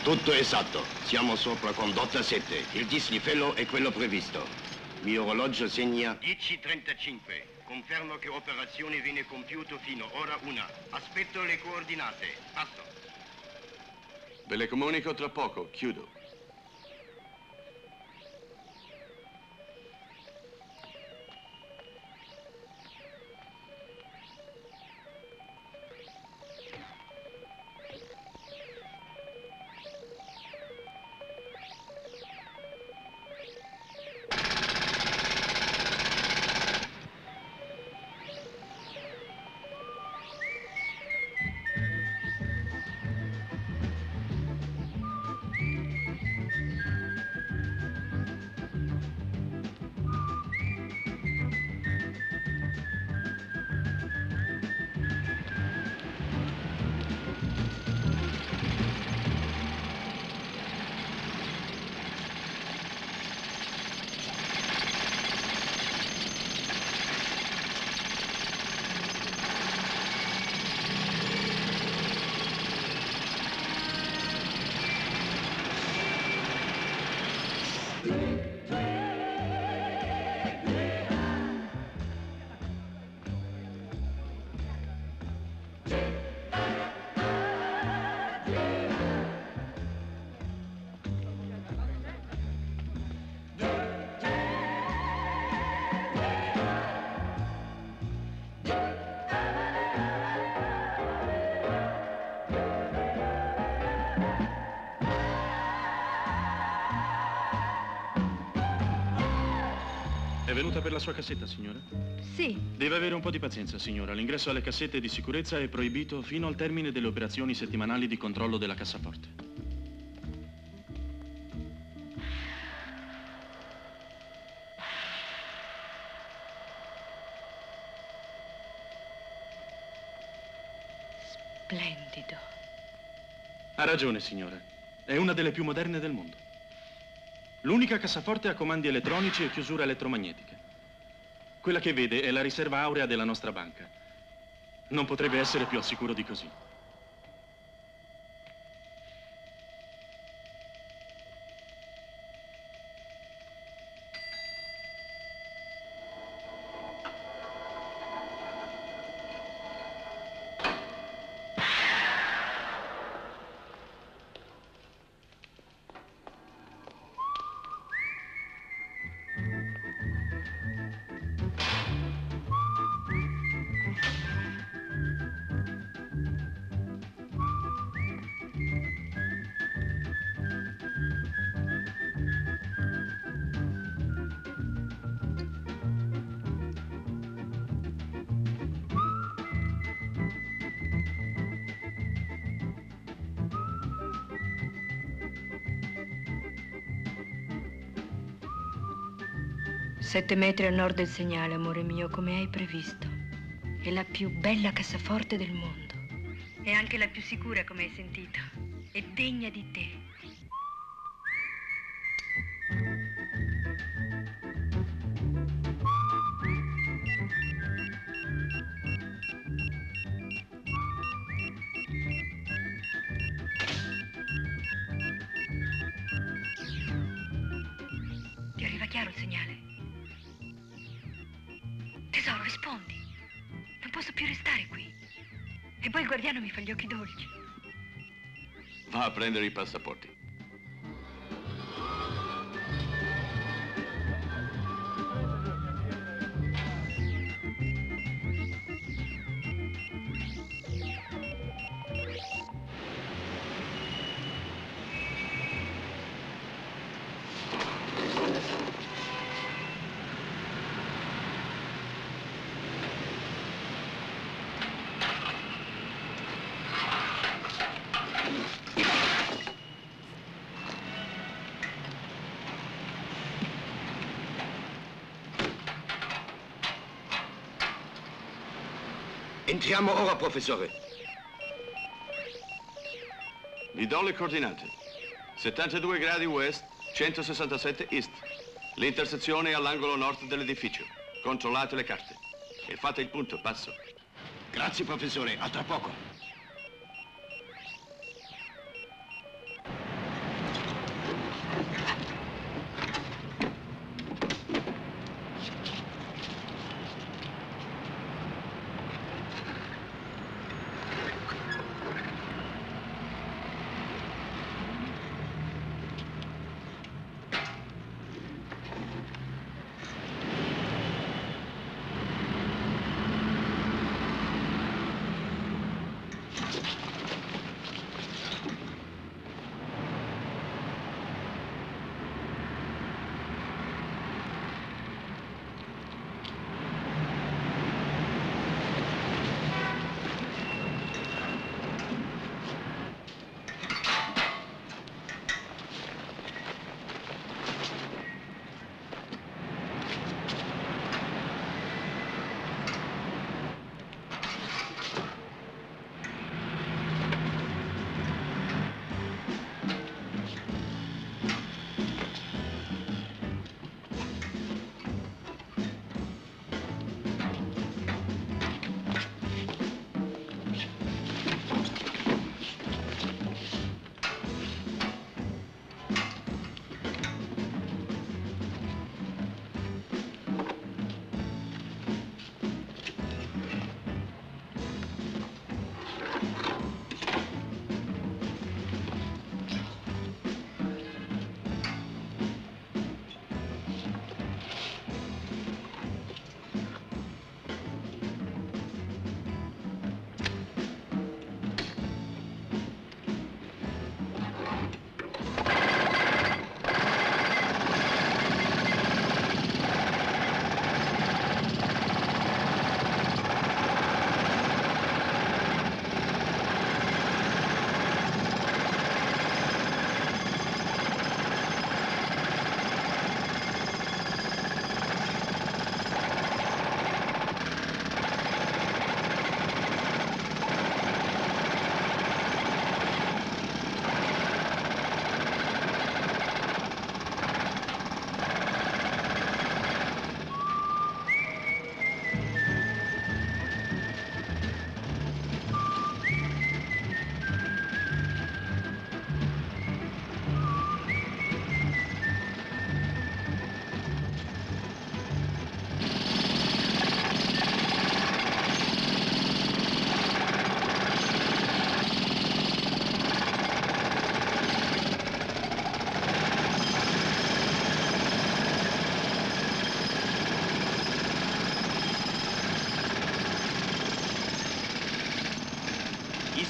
Tutto esatto. Siamo sopra condotta 7. Il dislivello è quello previsto. Mio orologio segna 10:35. Confermo che operazione viene compiuta fino ora 1. Aspetto le coordinate. Passo. Ve le comunico tra poco. Chiudo. È venuta per la sua cassetta, signora? Sì. Deve avere un po' di pazienza, signora. L'ingresso alle cassette di sicurezza è proibito fino al termine delle operazioni settimanali di controllo della cassaforte. Splendido. Ha ragione, signora. È una delle più moderne del mondo. L'unica cassaforte a comandi elettronici e chiusura elettromagnetica. Quella che vede è la riserva aurea della nostra banca. Non potrebbe essere più al sicuro di così. Sette metri a nord del segnale, amore mio, come hai previsto. È la più bella cassaforte del mondo. È anche la più sicura, come hai sentito. È degna di te. Ti arriva chiaro il segnale? Tesoro, rispondi. Non posso più restare qui. E poi il guardiano mi fa gli occhi dolci. Va a prendere i passaporti. Entriamo ora, professore. Vi do le coordinate. 72 gradi west, 167 east. L'intersezione è all'angolo nord dell'edificio. Controllate le carte. E fate il punto, passo. Grazie, professore. A tra poco.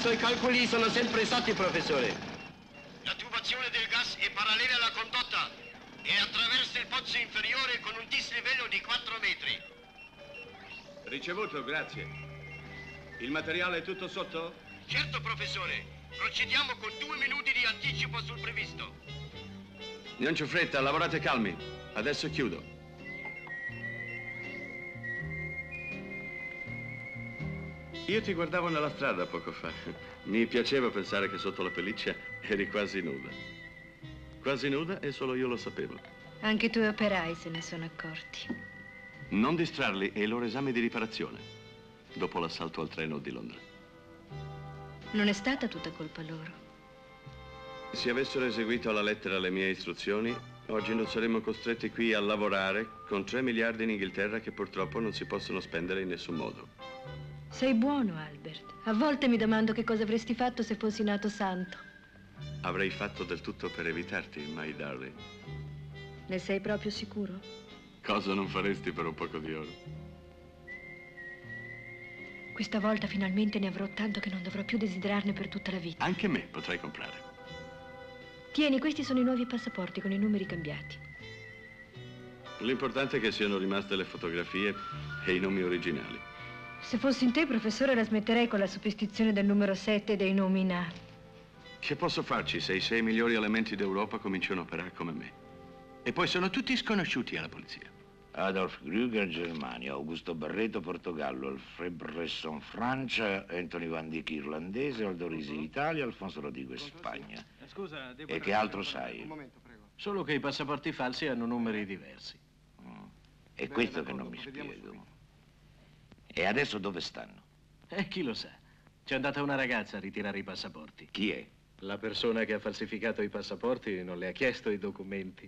suoi calcoli sono sempre esatti, professore. La tubazione del gas è parallela alla condotta e attraversa il pozzo inferiore con un dislivello di 4 metri. Ricevuto, grazie. Il materiale è tutto sotto? Certo, professore. Procediamo con 2 minuti di anticipo sul previsto. Non c'è fretta, lavorate calmi. Adesso chiudo. Io ti guardavo nella strada poco fa. Mi piaceva pensare che sotto la pelliccia eri quasi nuda. Quasi nuda e solo io lo sapevo. Anche i tuoi operai se ne sono accorti. Non distrarli, è il loro esame di riparazione, dopo l'assalto al treno di Londra. Non è stata tutta colpa loro. Se avessero eseguito alla lettera le mie istruzioni, oggi non saremmo costretti qui a lavorare con 3 miliardi in Inghilterra che purtroppo non si possono spendere in nessun modo. Sei buono, Albert. A volte mi domando che cosa avresti fatto se fossi nato santo. Avrei fatto del tutto per evitarti, my darling. Ne sei proprio sicuro? Cosa non faresti per un poco di oro? Questa volta finalmente ne avrò tanto che non dovrò più desiderarne per tutta la vita. Anche me potrai comprare. Tieni, questi sono i nuovi passaporti con i numeri cambiati. L'importante è che siano rimaste le fotografie e i nomi originali. Se fossi in te, professore, la smetterei con la superstizione del numero 7 e dei nomi nati. Che posso farci se i 6 migliori elementi d'Europa cominciano a operare come me? E poi sono tutti sconosciuti alla polizia. Adolf Grüger, Germania, Augusto Barreto, Portogallo, Alfred Bresson, Francia, Anthony Van Dyck, irlandese, Aldo Risi, Italia, Alfonso Rodrigo, Spagna. Scusa, devo... E che altro sai? Un momento, prego. Solo che i passaporti falsi hanno numeri diversi. È questo che non mi spiego. E adesso dove stanno? Chi lo sa? C'è andata una ragazza a ritirare i passaporti. Chi è? La persona che ha falsificato i passaporti non le ha chiesto i documenti.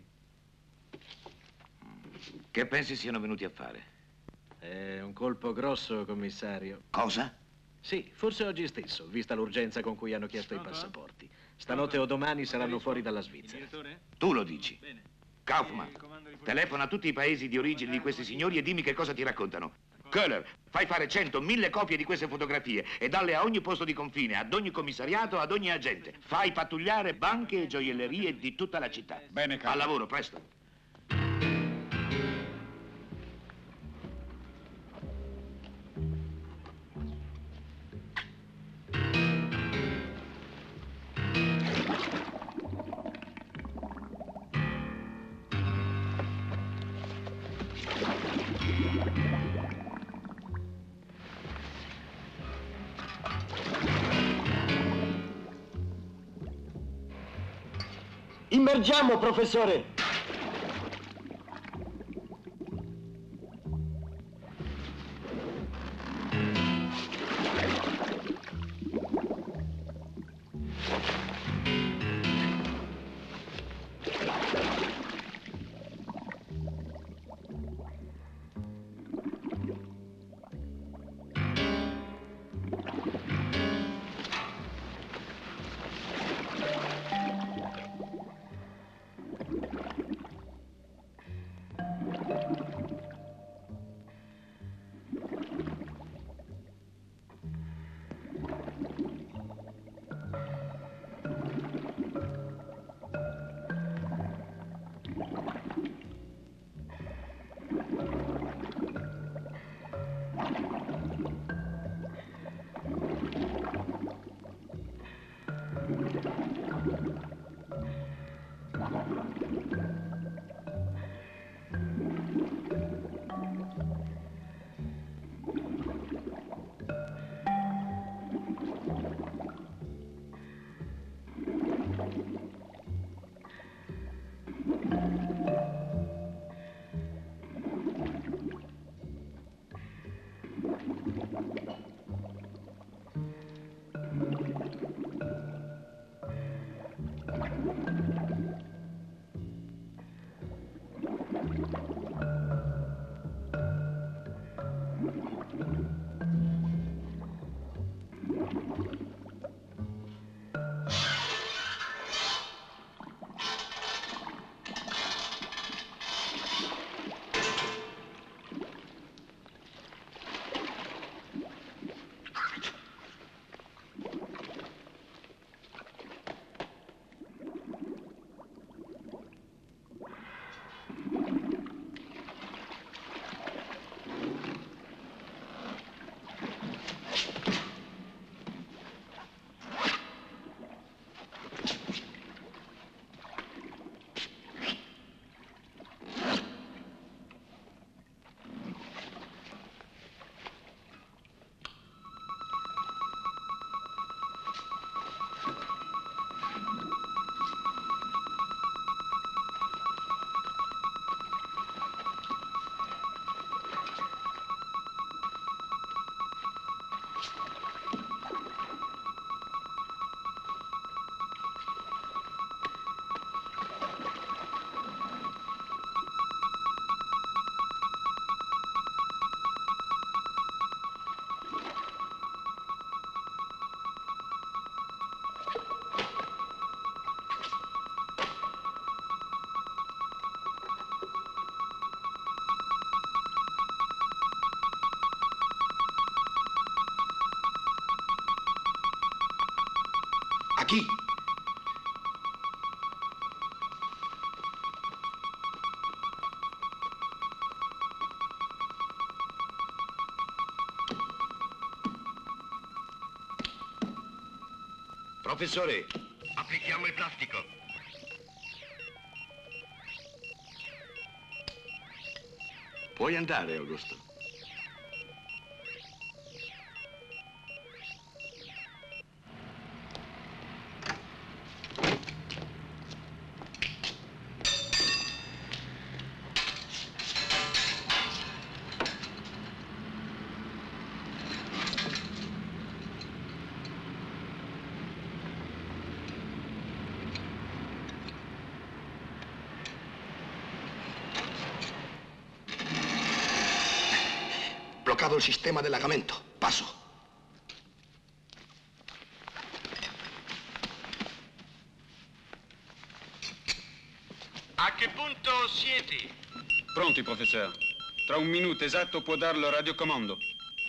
Che pensi siano venuti a fare? È un colpo grosso, commissario. Cosa? Sì, forse oggi stesso, vista l'urgenza con cui hanno chiesto i passaporti. Stanotte o domani saranno fuori dalla Svizzera. Tu lo dici. Kaufmann, telefona a tutti i paesi di origine di questi signori e dimmi che cosa ti raccontano. Köhler, fai fare 100, 1000 copie di queste fotografie e dalle a ogni posto di confine, ad ogni commissariato, ad ogni agente. Fai pattugliare banche e gioiellerie di tutta la città. Bene, capo. Al lavoro, presto. Immergiamo, professore! chi? Professore, applichiamo il plastico. Puoi andare, Augusto. Bloccado il sistema dell'agamento. Passo. A che punto siete? Pronti, professore. Tra un minuto esatto può darlo radiocomando.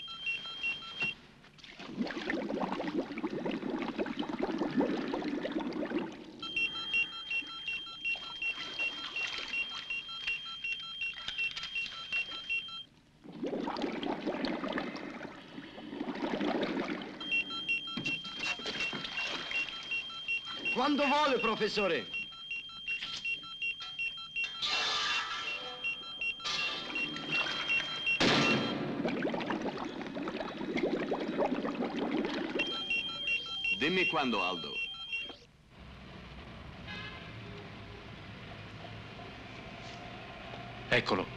Quando vuole, professore. Dimmi quando, Aldo. Eccolo.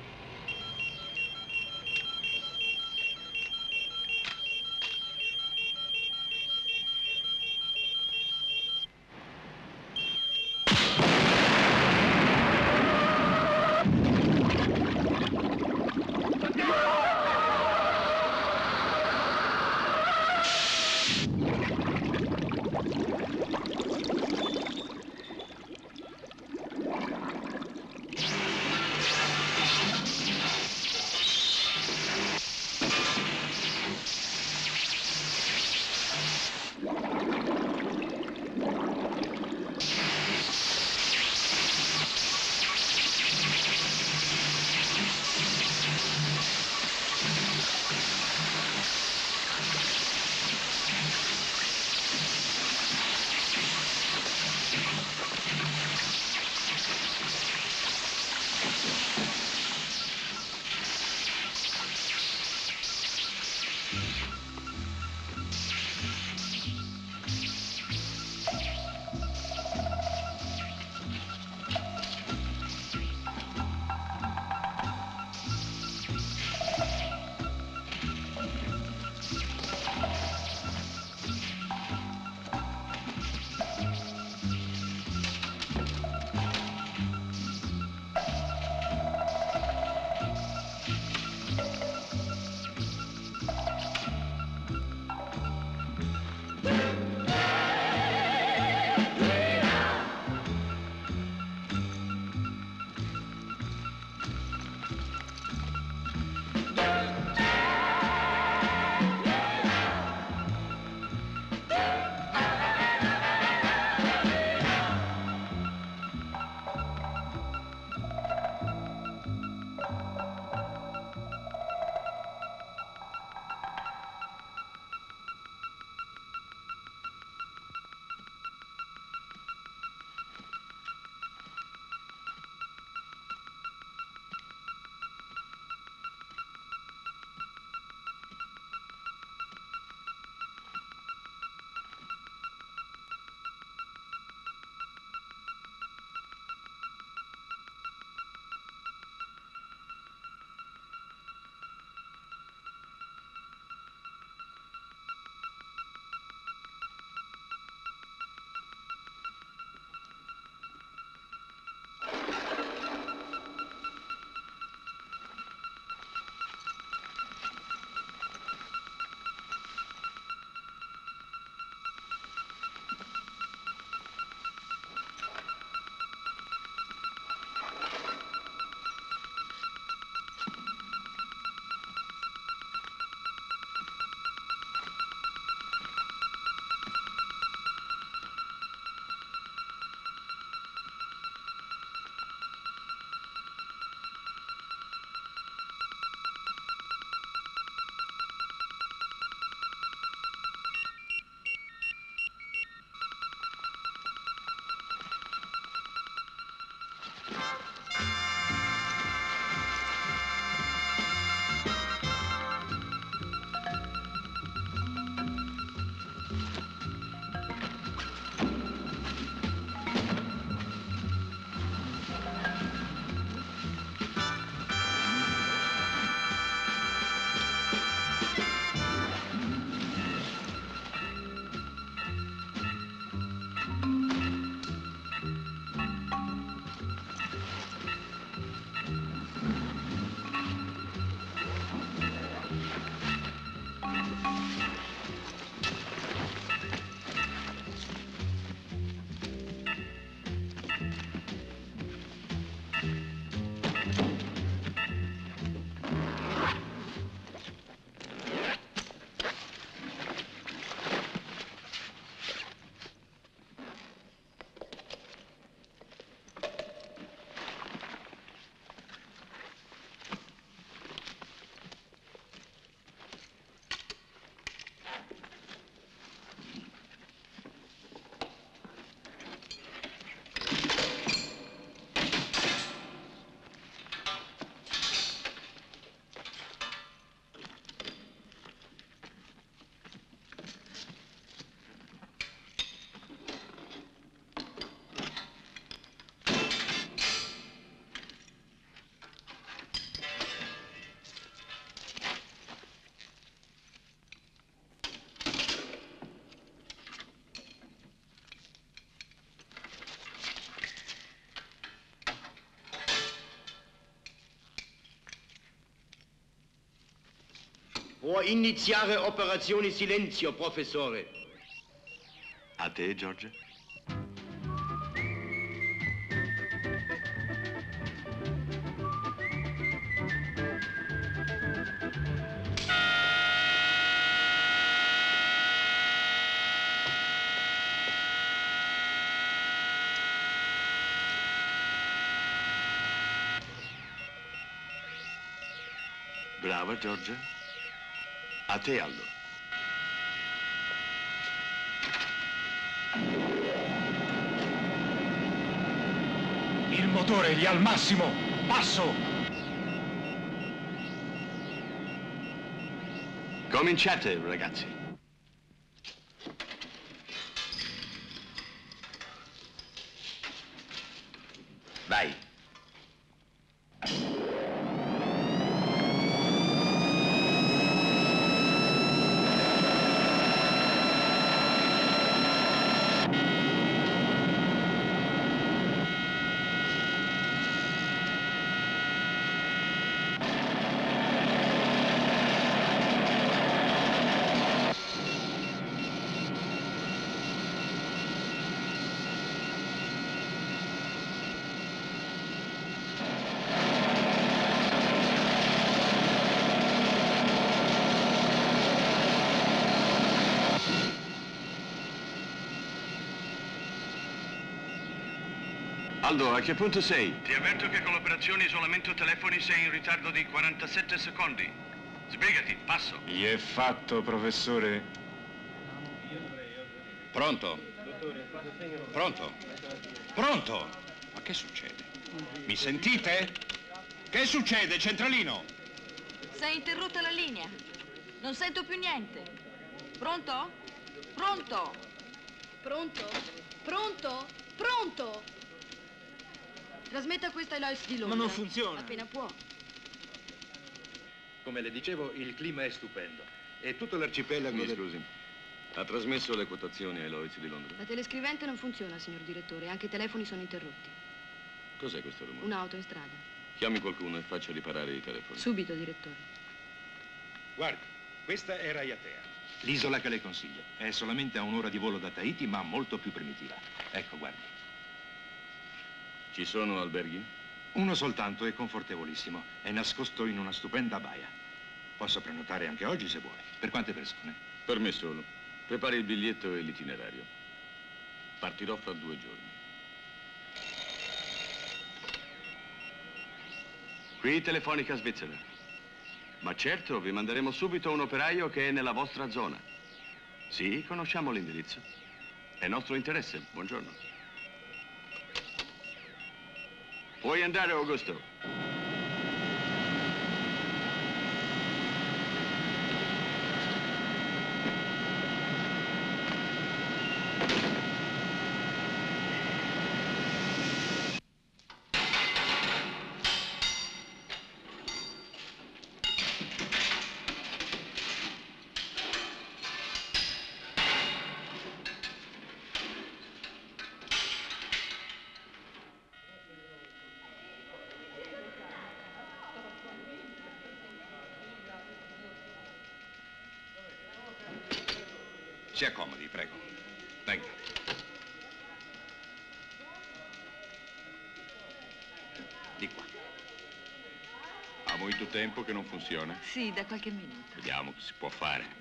Può iniziare operazione silenzio, professore. A te, George. Brava, George. A te, Aldo. Il motore lì al massimo! Passo! Cominciate, ragazzi. Vai. Aldo, a che punto sei? Ti avverto che con l'operazione isolamento telefoni sei in ritardo di 47 secondi. Sbrigati, passo. Gli è fatto, professore. Pronto? Pronto? Pronto? Ma che succede? Mi sentite? Che succede, centralino? Si è interrotta la linea. Non sento più niente. Pronto? Pronto? Pronto? Pronto? Pronto? Trasmetta questa ai Lois di Londra. Ma non funziona. Appena può. Come le dicevo, il clima è stupendo. E tutto l'arcipelago... Mi scusi. Ha trasmesso le quotazioni ai Lloyds di Londra? La telescrivente non funziona, signor direttore. Anche i telefoni sono interrotti. Cos'è questo rumore? Un'auto in strada. Chiami qualcuno e faccia riparare i telefoni. Subito, direttore. Guardi, questa è Raiatea. L'isola che le consiglio. È solamente a un'ora di volo da Tahiti, ma molto più primitiva. Ecco, guardi. Ci sono alberghi? Uno soltanto e confortevolissimo. È nascosto in una stupenda baia. Posso prenotare anche oggi se vuole. Per quante persone? Per me solo. Prepari il biglietto e l'itinerario. Partirò fra 2 giorni. Qui Telefonica Svizzera. Ma certo, vi manderemo subito un operaio che è nella vostra zona. Sì, conosciamo l'indirizzo. È nostro interesse. Buongiorno. Puoi andare, Augusto. Si accomodi, prego. Venga. Di qua. Ha molto tempo che non funziona? Sì, da qualche minuto. Vediamo che si può fare.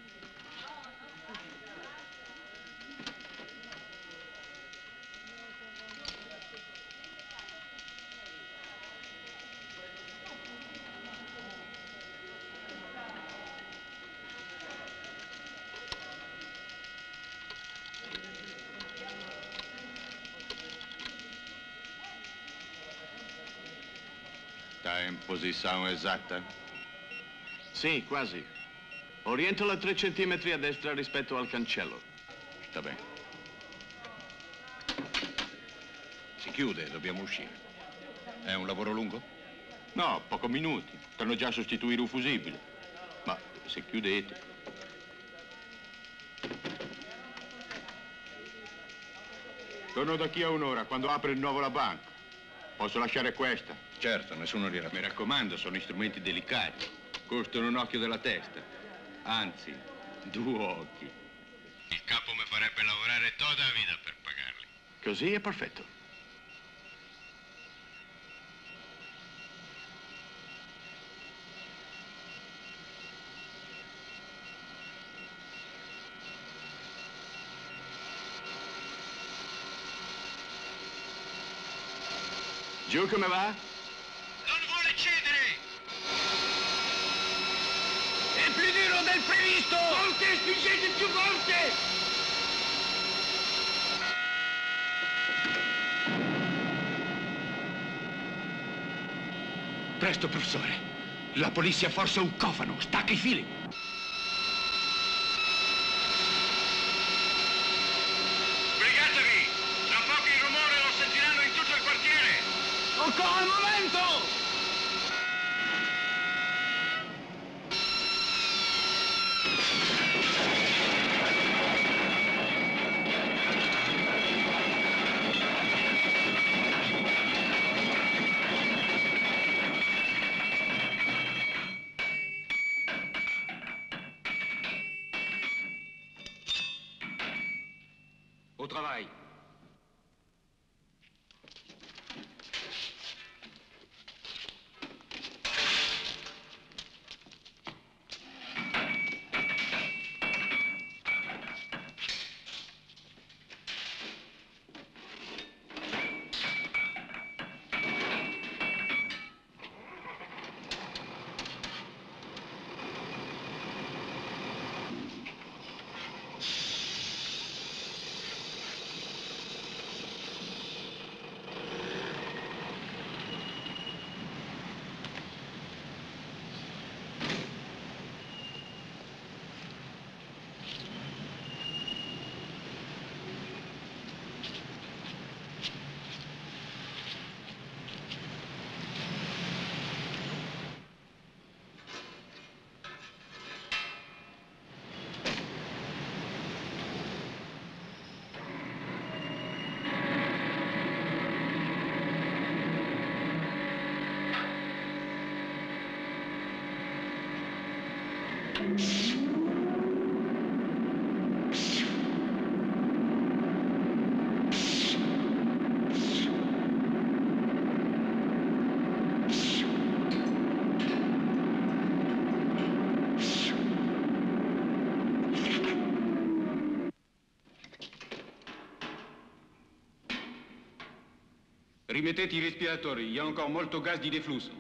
Sta in posizione esatta? Sì, quasi. Orientala 3 centimetri a destra rispetto al cancello. Sta bene. Si chiude, dobbiamo uscire. È un lavoro lungo? No, pochi minuti. Stanno già a sostituire un fusibile. Ma se chiudete... Torno da qui a un'ora, quando apre di nuovo la banca. Posso lasciare questa? Certo, nessuno dirà. Mi raccomando, sono strumenti delicati. Costano un occhio della testa. Anzi, 2 occhi. Il capo mi farebbe lavorare tutta la vita per pagarli. Così è perfetto. Giù come va? Non vuole cedere! È più duro del previsto! Forte, spingete più forte! Presto, professore. La polizia forse un cofano. Stacca i fili. Sbrigatevi! Tra poco il rumore lo sentiranno in tutto il quartiere! Ancora il momento! Au travail. Rimettete i respiratori, il y a encore molto gas di deflusso.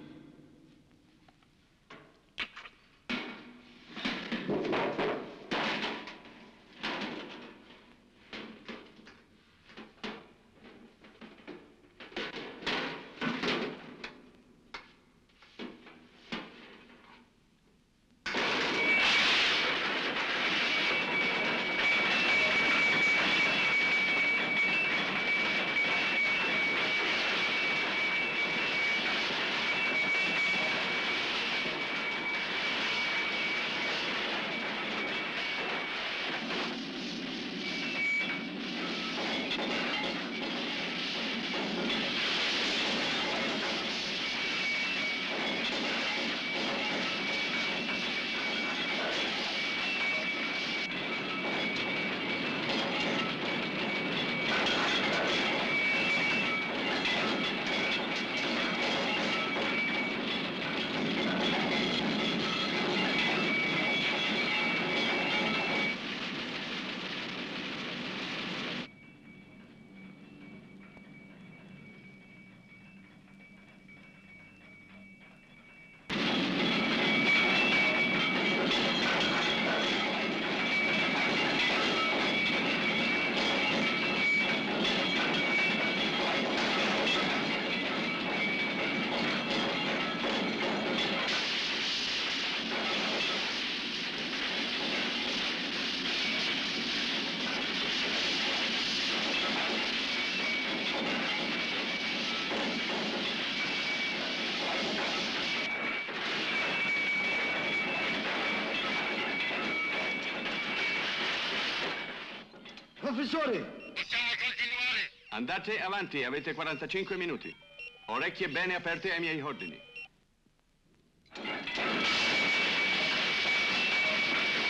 Professore! Possiamo continuare? Andate avanti, avete 45 minuti. Orecchie bene aperte ai miei ordini.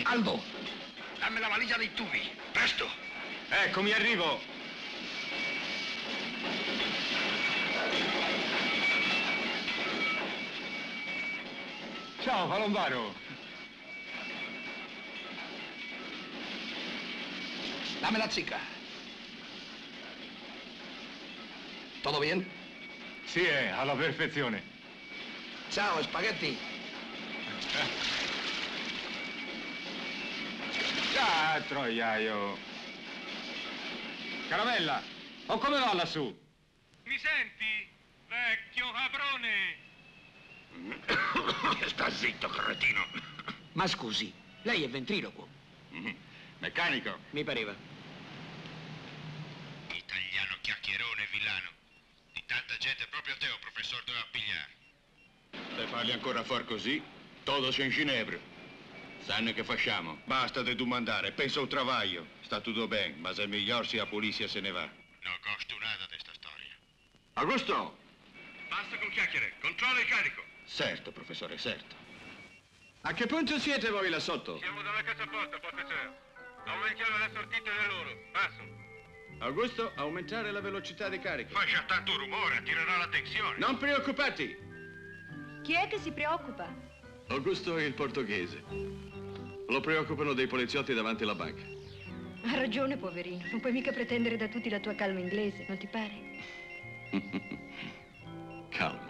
Dove? Albo, dammi la valigia dei tubi, presto. Eccomi, arrivo. Ciao, Palombaro. Dame la zicca. ¿Todo bien? Sì, alla perfezione. Ciao, spaghetti. Ah, troiaio. Caramella, o come va lassù? Mi senti, vecchio caprone? Sta zitto, cretino. Ma scusi, lei è ventriloquo. Meccanico. Mi pareva. Italiano chiacchierone villano. Di tanta gente proprio te, professor, doveva pigliare. Se parli ancora fuori così, todo se in ginebra. Sanno che facciamo? Basta di domandare, pensa al travaglio. Sta tutto bene, ma se è meglio se la polizia se ne va. Non costo nada di sta storia. Augusto! Basta con chiacchiere, controlla il carico. Certo, professore, certo. A che punto siete voi là sotto? Siamo dalla cassaforte, professore. Aumentiamo la sortita da loro. Passo. Augusto, aumentare la velocità di carica. Faccia tanto rumore, attirerà l'attenzione. Non preoccupati! Chi è che si preoccupa? Augusto è il portoghese. Lo preoccupano dei poliziotti davanti alla banca. Ha ragione, poverino. Non puoi mica pretendere da tutti la tua calma inglese, non ti pare? Calmo.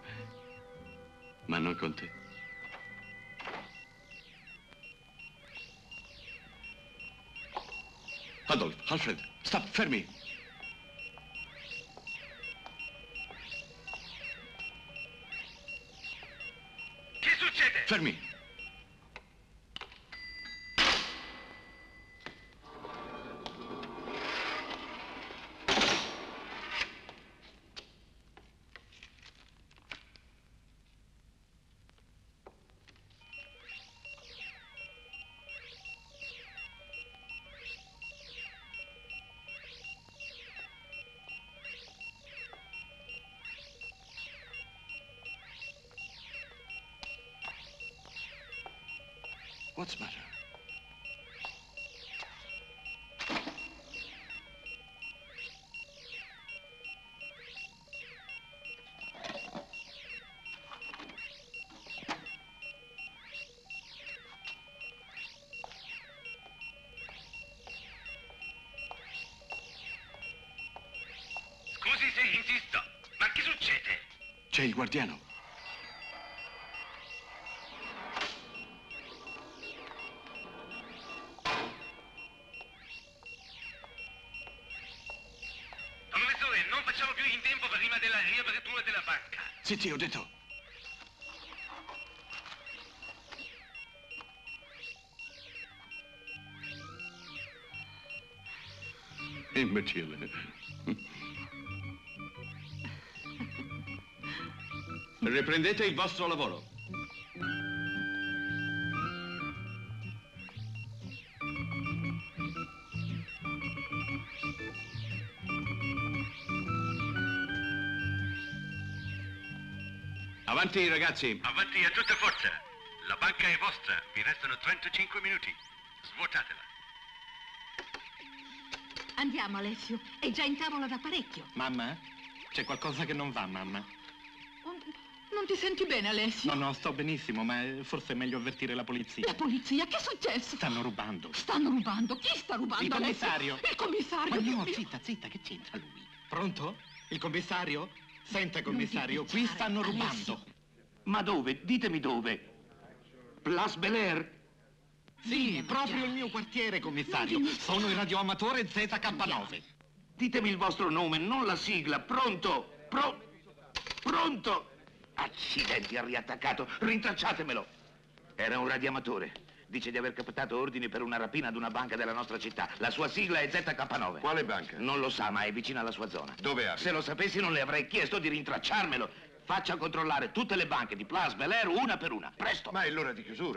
Ma non con te. Adolf, Alfred, stop, fermi. Che succede? Fermi. What's the matter? Scusi se insisto, ma che succede? C'è il guardiano. Professore, non facciamo più in tempo prima della riapertura della banca. Zitti, ho detto. Imbecille. Riprendete il vostro lavoro. Avanti, ragazzi. Avanti a tutta forza. La banca è vostra. Vi restano 35 minuti. Svuotatela. Andiamo, Alessio. È già in tavola da parecchio. Mamma? C'è qualcosa che non va, mamma? Non ti senti bene, Alessio? No, sto benissimo, ma forse è meglio avvertire la polizia. La polizia? Che è successo? Stanno rubando. Stanno rubando? Chi sta rubando, Il commissario. Alessio? Il commissario? Ma no, zitta, che c'entra lui? Pronto? Il commissario? Senta, commissario, qui stanno rubando. Alessio. Ma dove? Ditemi dove. Place Bel Air? Sì, proprio il mio quartiere, commissario. Sono il radioamatore ZK9. Ditemi il vostro nome, non la sigla. Pronto? Pronto? Accidenti, ha riattaccato. Rintracciatemelo. Era un radioamatore. Dice di aver captato ordini per una rapina ad una banca della nostra città. La sua sigla è ZK9. Quale banca? Non lo sa, ma è vicina alla sua zona. Dove abita? Se lo sapessi non le avrei chiesto di rintracciarmelo. Faccia controllare tutte le banche di Place Bel Air una per una. Presto. Ma è l'ora di chiusura.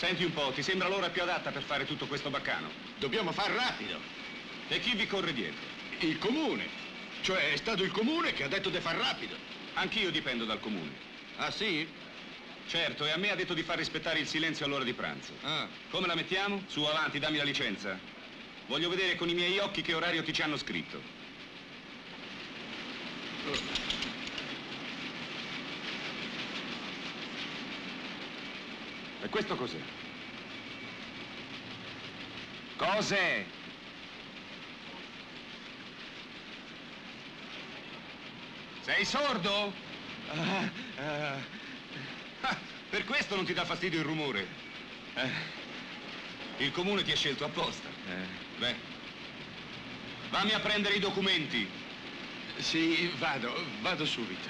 Senti un po', ti sembra l'ora più adatta per fare tutto questo baccano? Dobbiamo far rapido. E chi vi corre dietro? Il comune. Cioè, è stato il comune che ha detto di far rapido. Anch'io dipendo dal comune. Ah, sì? Certo, e a me ha detto di far rispettare il silenzio all'ora di pranzo. Ah. Come la mettiamo? Su, avanti, dammi la licenza. Voglio vedere con i miei occhi che orario ti ci hanno scritto. E questo cos'è? Cos'è? Sei sordo? Per questo non ti dà fastidio il rumore. Il comune ti ha scelto apposta. Beh, vammi a prendere i documenti. Sì, vado subito.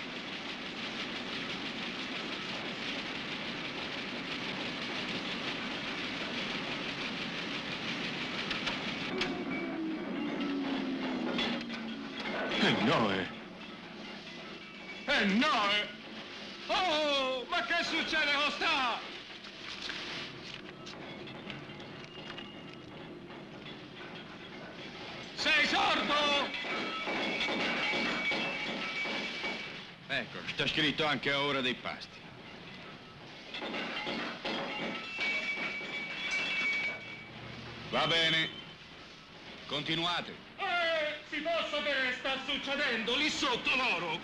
Noè! Noè! Oh, ma che succede con sta? Sei sordo? Ecco, sta scritto anche a ora dei pasti. Va bene. Continuate. Si può sapere che sta succedendo lì sotto loro?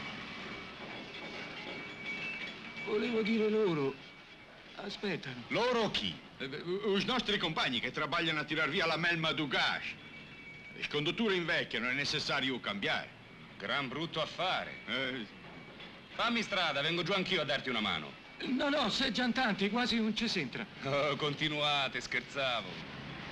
Volevo dire loro. Aspettano. Loro chi? I nostri compagni che travagliano a tirar via la melma du gas. Il conduttore invecchia, non è necessario cambiare. Gran brutto affare. Fammi strada, vengo giù anch'io a darti una mano. No, sei già tanti, quasi non ci s'entra. Oh, continuate, scherzavo.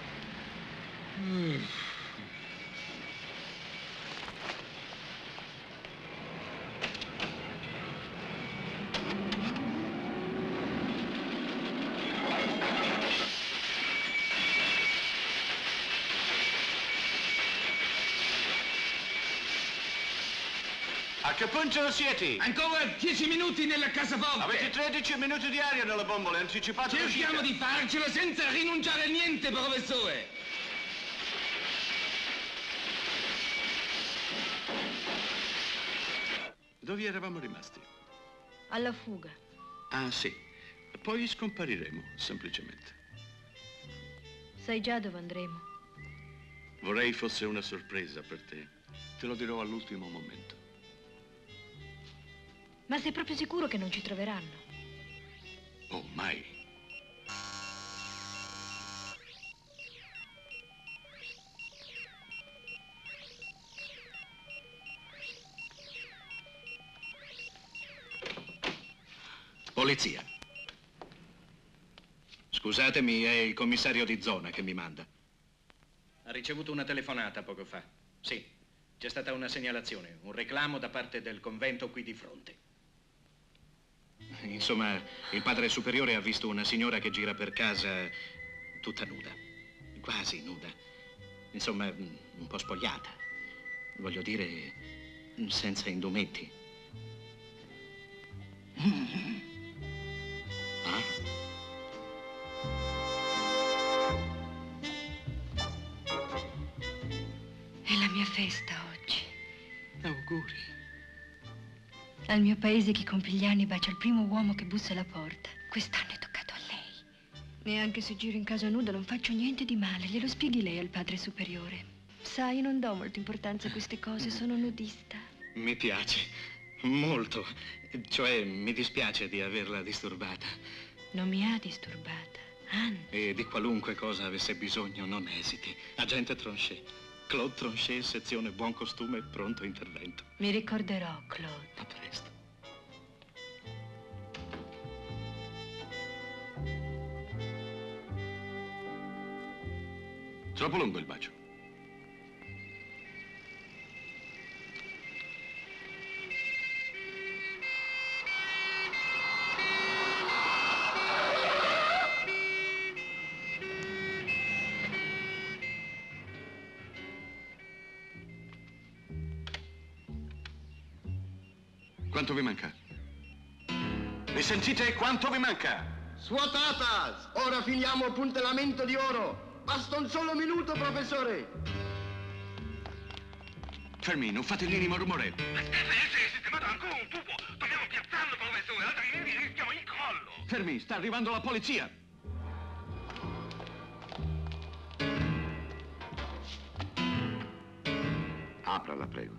A che punto siete? Ancora 10 minuti nella cassaforte. Avete 13 minuti di aria nella bombola, anticipate l'uscita. Cerchiamo di farcela senza rinunciare a niente, professore. Dove eravamo rimasti? Alla fuga. Ah, sì. Poi scompariremo, semplicemente. Sai già dove andremo? Vorrei fosse una sorpresa per te. Te lo dirò all'ultimo momento. Ma sei proprio sicuro che non ci troveranno? Oh, mai. Polizia. Scusatemi, è il commissario di zona che mi manda. Ha ricevuto una telefonata poco fa. Sì, c'è stata una segnalazione, un reclamo da parte del convento qui di fronte. Insomma, il padre superiore ha visto una signora che gira per casa tutta nuda, quasi nuda. Insomma, un po' spogliata. Voglio dire, senza indumetti. È la mia festa oggi. Auguri. Al mio paese chi compie gli anni bacia il primo uomo che bussa alla porta. Quest'anno è toccato a lei. E anche se giro in casa nuda non faccio niente di male. Glielo spieghi lei al padre superiore. Sai, io non do molta importanza a queste cose, sono nudista. Mi piace, molto. Cioè, mi dispiace di averla disturbata. Non mi ha disturbata, anzi. E di qualunque cosa avesse bisogno, non esiti. Agente Tronchet. Claude Tronchet, sezione buon costume, pronto intervento. Mi ricorderò, Claude. A presto. Troppo lungo il bacio. Quanto vi manca? Mi sentite? Quanto vi manca? Svuotatas! Ora finiamo il puntellamento di oro. Basta un solo minuto, professore. Fermi, non fate il minimo rumore. Si è sistemato ancora un tubo. Dobbiamo piazzarlo, professore, altrimenti rischiamo il crollo. Fermi, sta arrivando la polizia. Aprala, prego.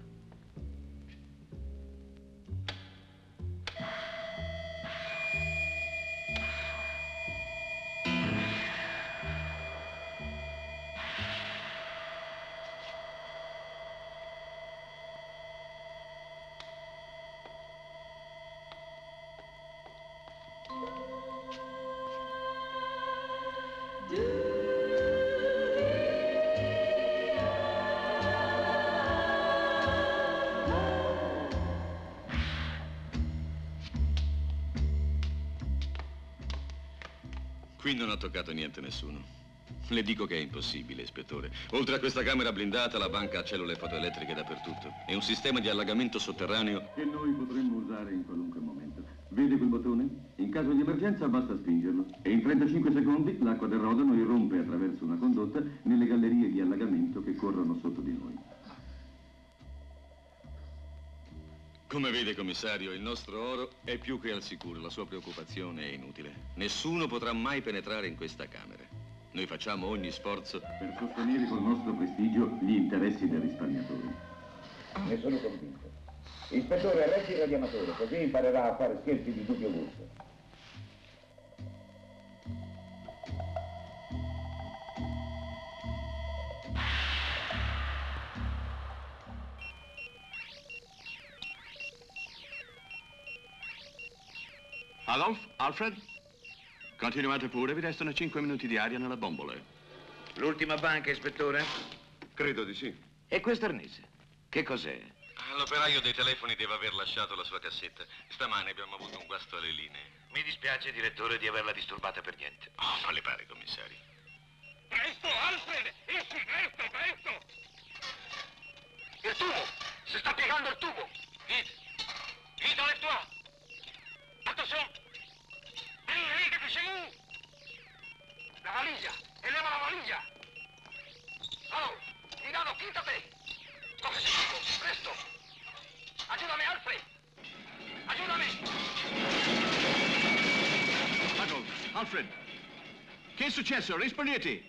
Qui non ha toccato niente nessuno. Le dico che è impossibile, ispettore. Oltre a questa camera blindata, la banca ha cellule fotoelettriche dappertutto e un sistema di allagamento sotterraneo che noi potremmo usare in qualunque momento. Vede quel bottone? In caso di emergenza basta spingerlo e in 35 secondi l'acqua del Rodano irrompe attraverso una condotta nelle gallerie di allagamento che corrono sotto di noi. Come vede, commissario, il nostro oro è più che al sicuro. La sua preoccupazione è inutile. Nessuno potrà mai penetrare in questa camera. Noi facciamo ogni sforzo per sostenere col nostro prestigio gli interessi del risparmiatore. Ne sono convinto. Ispettore, arresti il radiamatore, così imparerà a fare scherzi di dubbio gusto. Adolf, Alfred, continuate pure, vi restano 5 minuti di aria nella bombola. L'ultima banca, ispettore? Credo di sì. E questo arnese? Che cos'è? L'operaio dei telefoni deve aver lasciato la sua cassetta. Stamane abbiamo avuto un guasto alle linee. Mi dispiace, direttore, di averla disturbata per niente. Oh, non le pare, commissario? Presto, Alfred! Esci, presto, presto! Il tubo! Si sta piegando il tubo! Vite, lève-toi! Attention! Vieni, che sei où? La valiglia! Eleva la valiglia! Oh, Milano, quítate! Coge ese tubo, presto! Ayúdame, Alfred! Ayúdame! Adolf, Alfred, che è successo? Rispondete!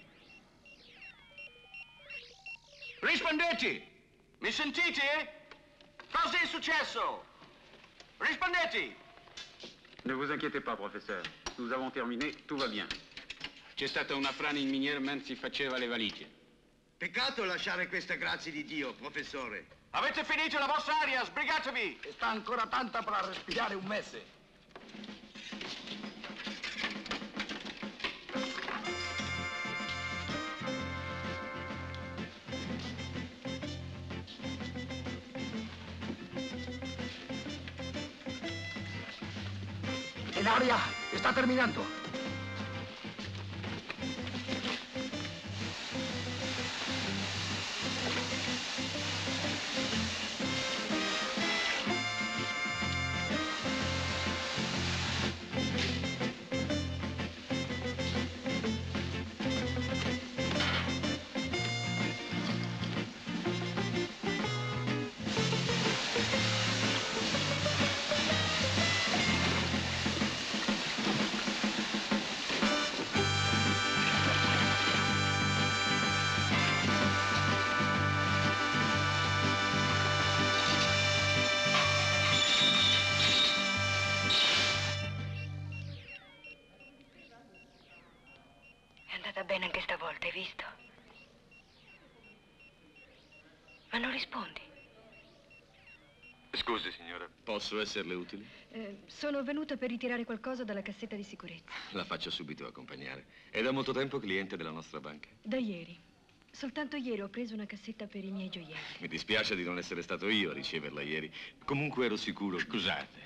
Rispondete! Mi sentite? Cosa è successo? Rispondete! Ne vous inquiétez pas, professeur. Nous avons terminé, tout va bien. C'è stata una frana in miniera mentre si faceva le valigie. Peccato lasciare queste grazie di Dio, professore. Avete finito la vostra aria, sbrigatevi! E sta ancora tanta per respirare un mese. E l'aria sta terminando. Bene anche stavolta, hai visto? Ma non rispondi. Scusi, signora, posso esserle utile? Sono venuta per ritirare qualcosa dalla cassetta di sicurezza. La faccio subito accompagnare. È da molto tempo cliente della nostra banca. Da ieri. Soltanto ieri ho preso una cassetta per i miei gioielli. Mi dispiace di non essere stato io a riceverla ieri. Comunque ero sicuro... Scusate.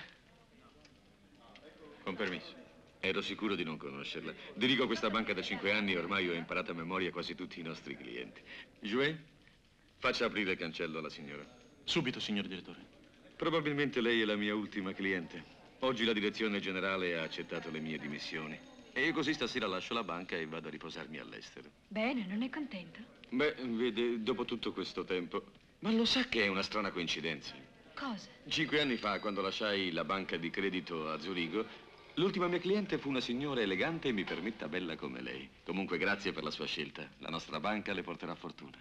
Con permesso. Ero sicuro di non conoscerla. Dirigo questa banca da 5 anni e ormai ho imparato a memoria quasi tutti i nostri clienti. Jouet, faccia aprire il cancello alla signora. Subito, signor direttore. Probabilmente lei è la mia ultima cliente. Oggi la direzione generale ha accettato le mie dimissioni. E io così stasera lascio la banca e vado a riposarmi all'estero. Bene, non è contento? Beh, vede, dopo tutto questo tempo... Ma lo sa che è una strana coincidenza? Cosa? 5 anni fa, quando lasciai la banca di credito a Zurigo, l'ultima mia cliente fu una signora elegante e mi permetta bella come lei. Comunque, grazie per la sua scelta. La nostra banca le porterà fortuna.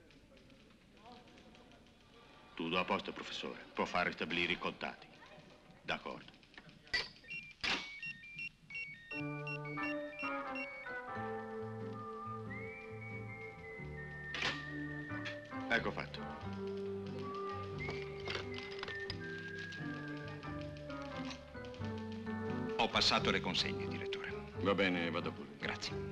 Tutto a posto, professore. Può far ristabilire i contatti. D'accordo. Ecco fatto. Ho passato le consegne, direttore. Va bene, vado pure. Grazie.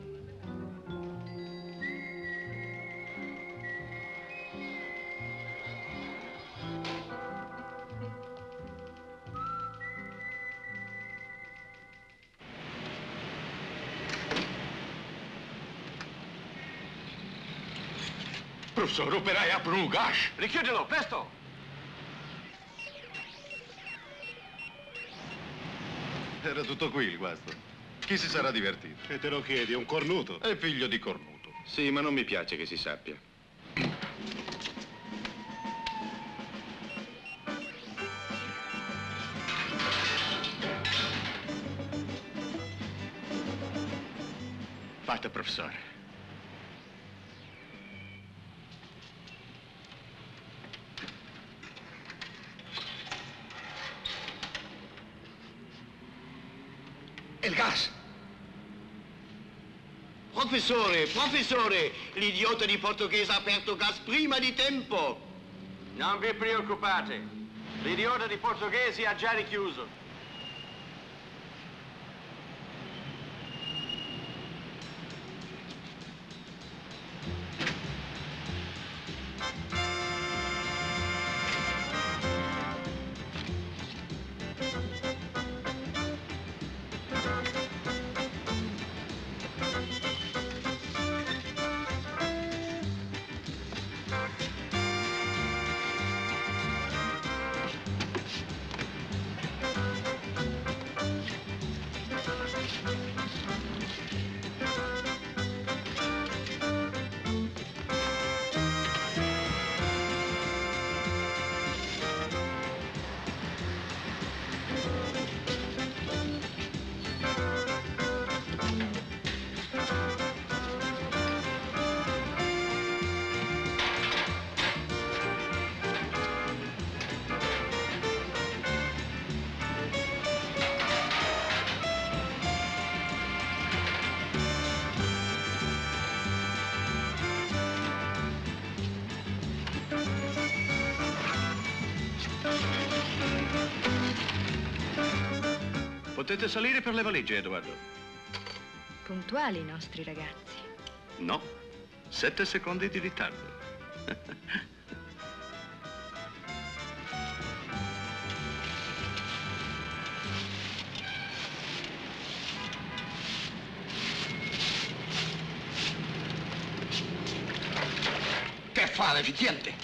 Professore, operai aprono un gas. Richiudilo, presto! Era tutto qui il guasto. Chi si sarà divertito? E te lo chiedi, è un cornuto? È figlio di cornuto. Sì, ma non mi piace che si sappia. Fatto, professore. Il gas! Professore, l'idiota di portoghese ha aperto gas prima di tempo. Non vi preoccupate. L'idiota di portoghesi ha già richiuso. Potete salire per le valigie, Edoardo. Puntuali i nostri ragazzi. No, 7 secondi di ritardo. Che fa, deficiente?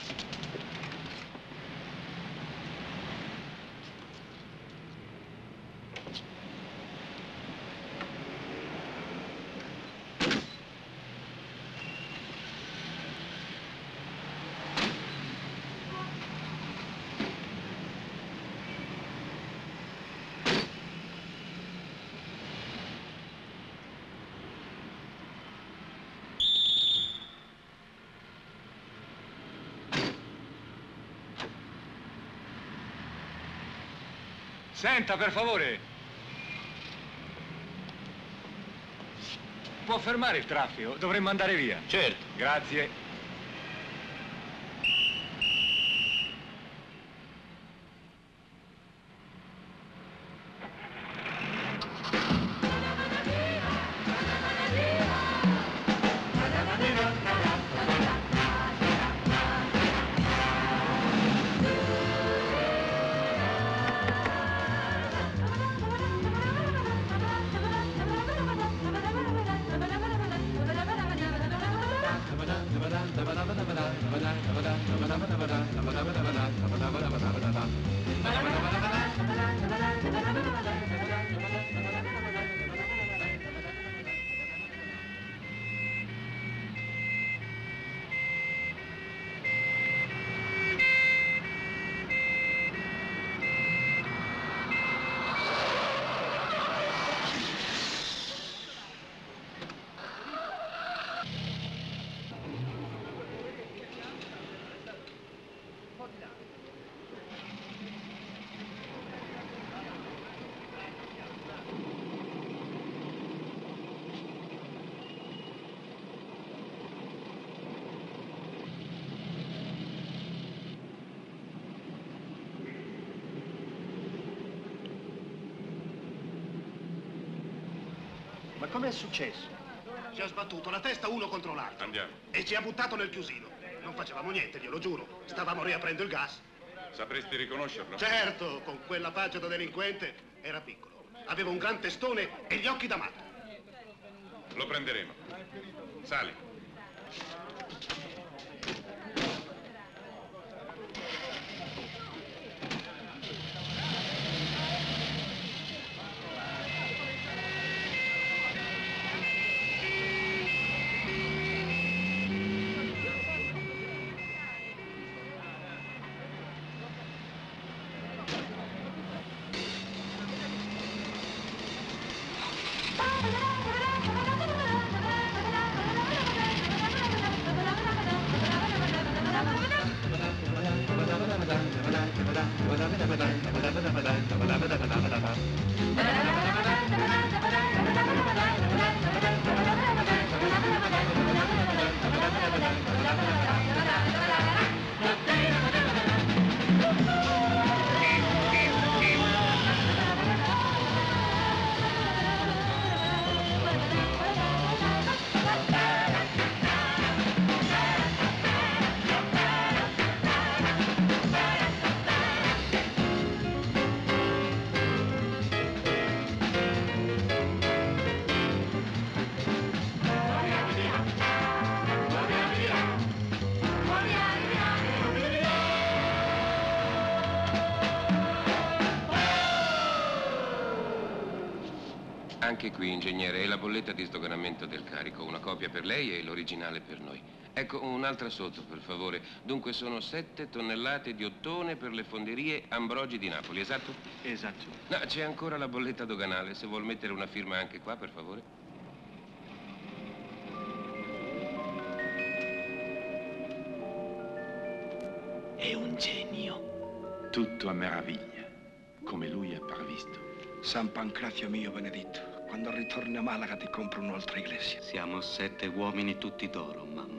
Senta, per favore. Può fermare il traffico? Dovremmo andare via. Certo. Grazie. com'è successo? Ci ha sbattuto la testa uno contro l'altro. Andiamo. E ci ha buttato nel chiusino. Non facevamo niente, glielo giuro. Stavamo riaprendo il gas. Sapresti riconoscerlo? Certo, con quella faccia da delinquente era piccolo. Aveva un gran testone e gli occhi da matto. Lo prenderemo. Sali. Anche qui, ingegnere, è la bolletta di sdoganamento del carico. Una copia per lei e l'originale per noi. Ecco, un'altra sotto, per favore. Dunque, sono 7 tonnellate di ottone per le fonderie Ambrogi di Napoli, esatto? Esatto. No, c'è ancora la bolletta doganale. Se vuol mettere una firma anche qua, per favore. È un genio. Tutto a meraviglia, come lui ha previsto. San Pancrazio mio benedetto, quando ritorni a Malaga ti compro un'altra iglesia. Siamo 7 uomini tutti d'oro, mamma.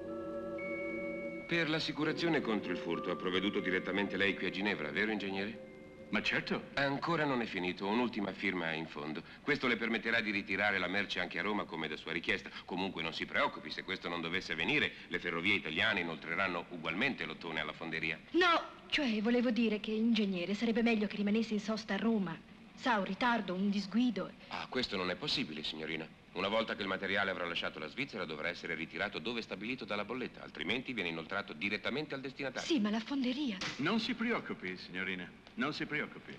Per l'assicurazione contro il furto ha provveduto direttamente lei qui a Ginevra, vero, ingegnere? Ma certo. Ancora non è finito, un'ultima firma in fondo. Questo le permetterà di ritirare la merce anche a Roma come da sua richiesta. Comunque non si preoccupi, se questo non dovesse avvenire, le ferrovie italiane inoltreranno ugualmente l'ottone alla fonderia. No, cioè volevo dire che, ingegnere, sarebbe meglio che rimanesse in sosta a Roma. Sa, un ritardo, un disguido. Ah, questo non è possibile, signorina. Una volta che il materiale avrà lasciato la Svizzera, dovrà essere ritirato dove stabilito dalla bolletta, altrimenti viene inoltrato direttamente al destinatario. Sì, ma la fonderia... Non si preoccupi, signorina. Non si preoccupi.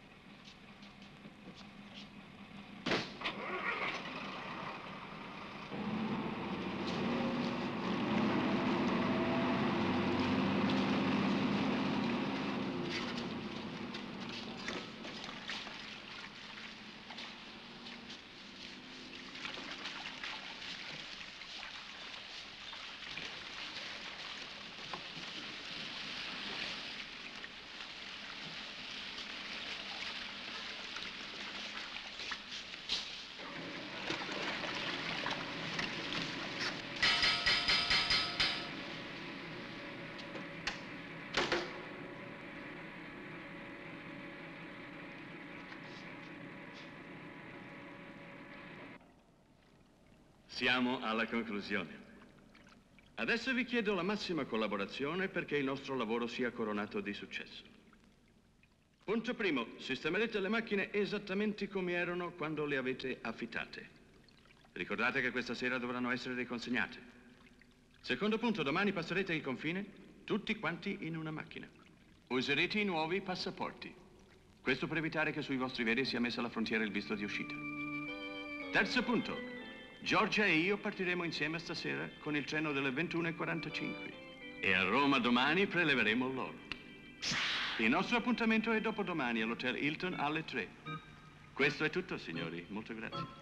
Siamo alla conclusione. Adesso vi chiedo la massima collaborazione perché il nostro lavoro sia coronato di successo. Punto primo, sistemerete le macchine esattamente come erano quando le avete affittate. Ricordate che questa sera dovranno essere riconsegnate. Secondo punto, domani passerete il confine tutti quanti in una macchina. Userete i nuovi passaporti. Questo per evitare che sui vostri veri sia messa alla frontiera il visto di uscita. Terzo punto. Giorgia e io partiremo insieme stasera con il treno delle 21:45 e a Roma domani preleveremo l'oro. Il nostro appuntamento è dopodomani all'Hotel Hilton alle 3. Questo è tutto, signori. Molto grazie.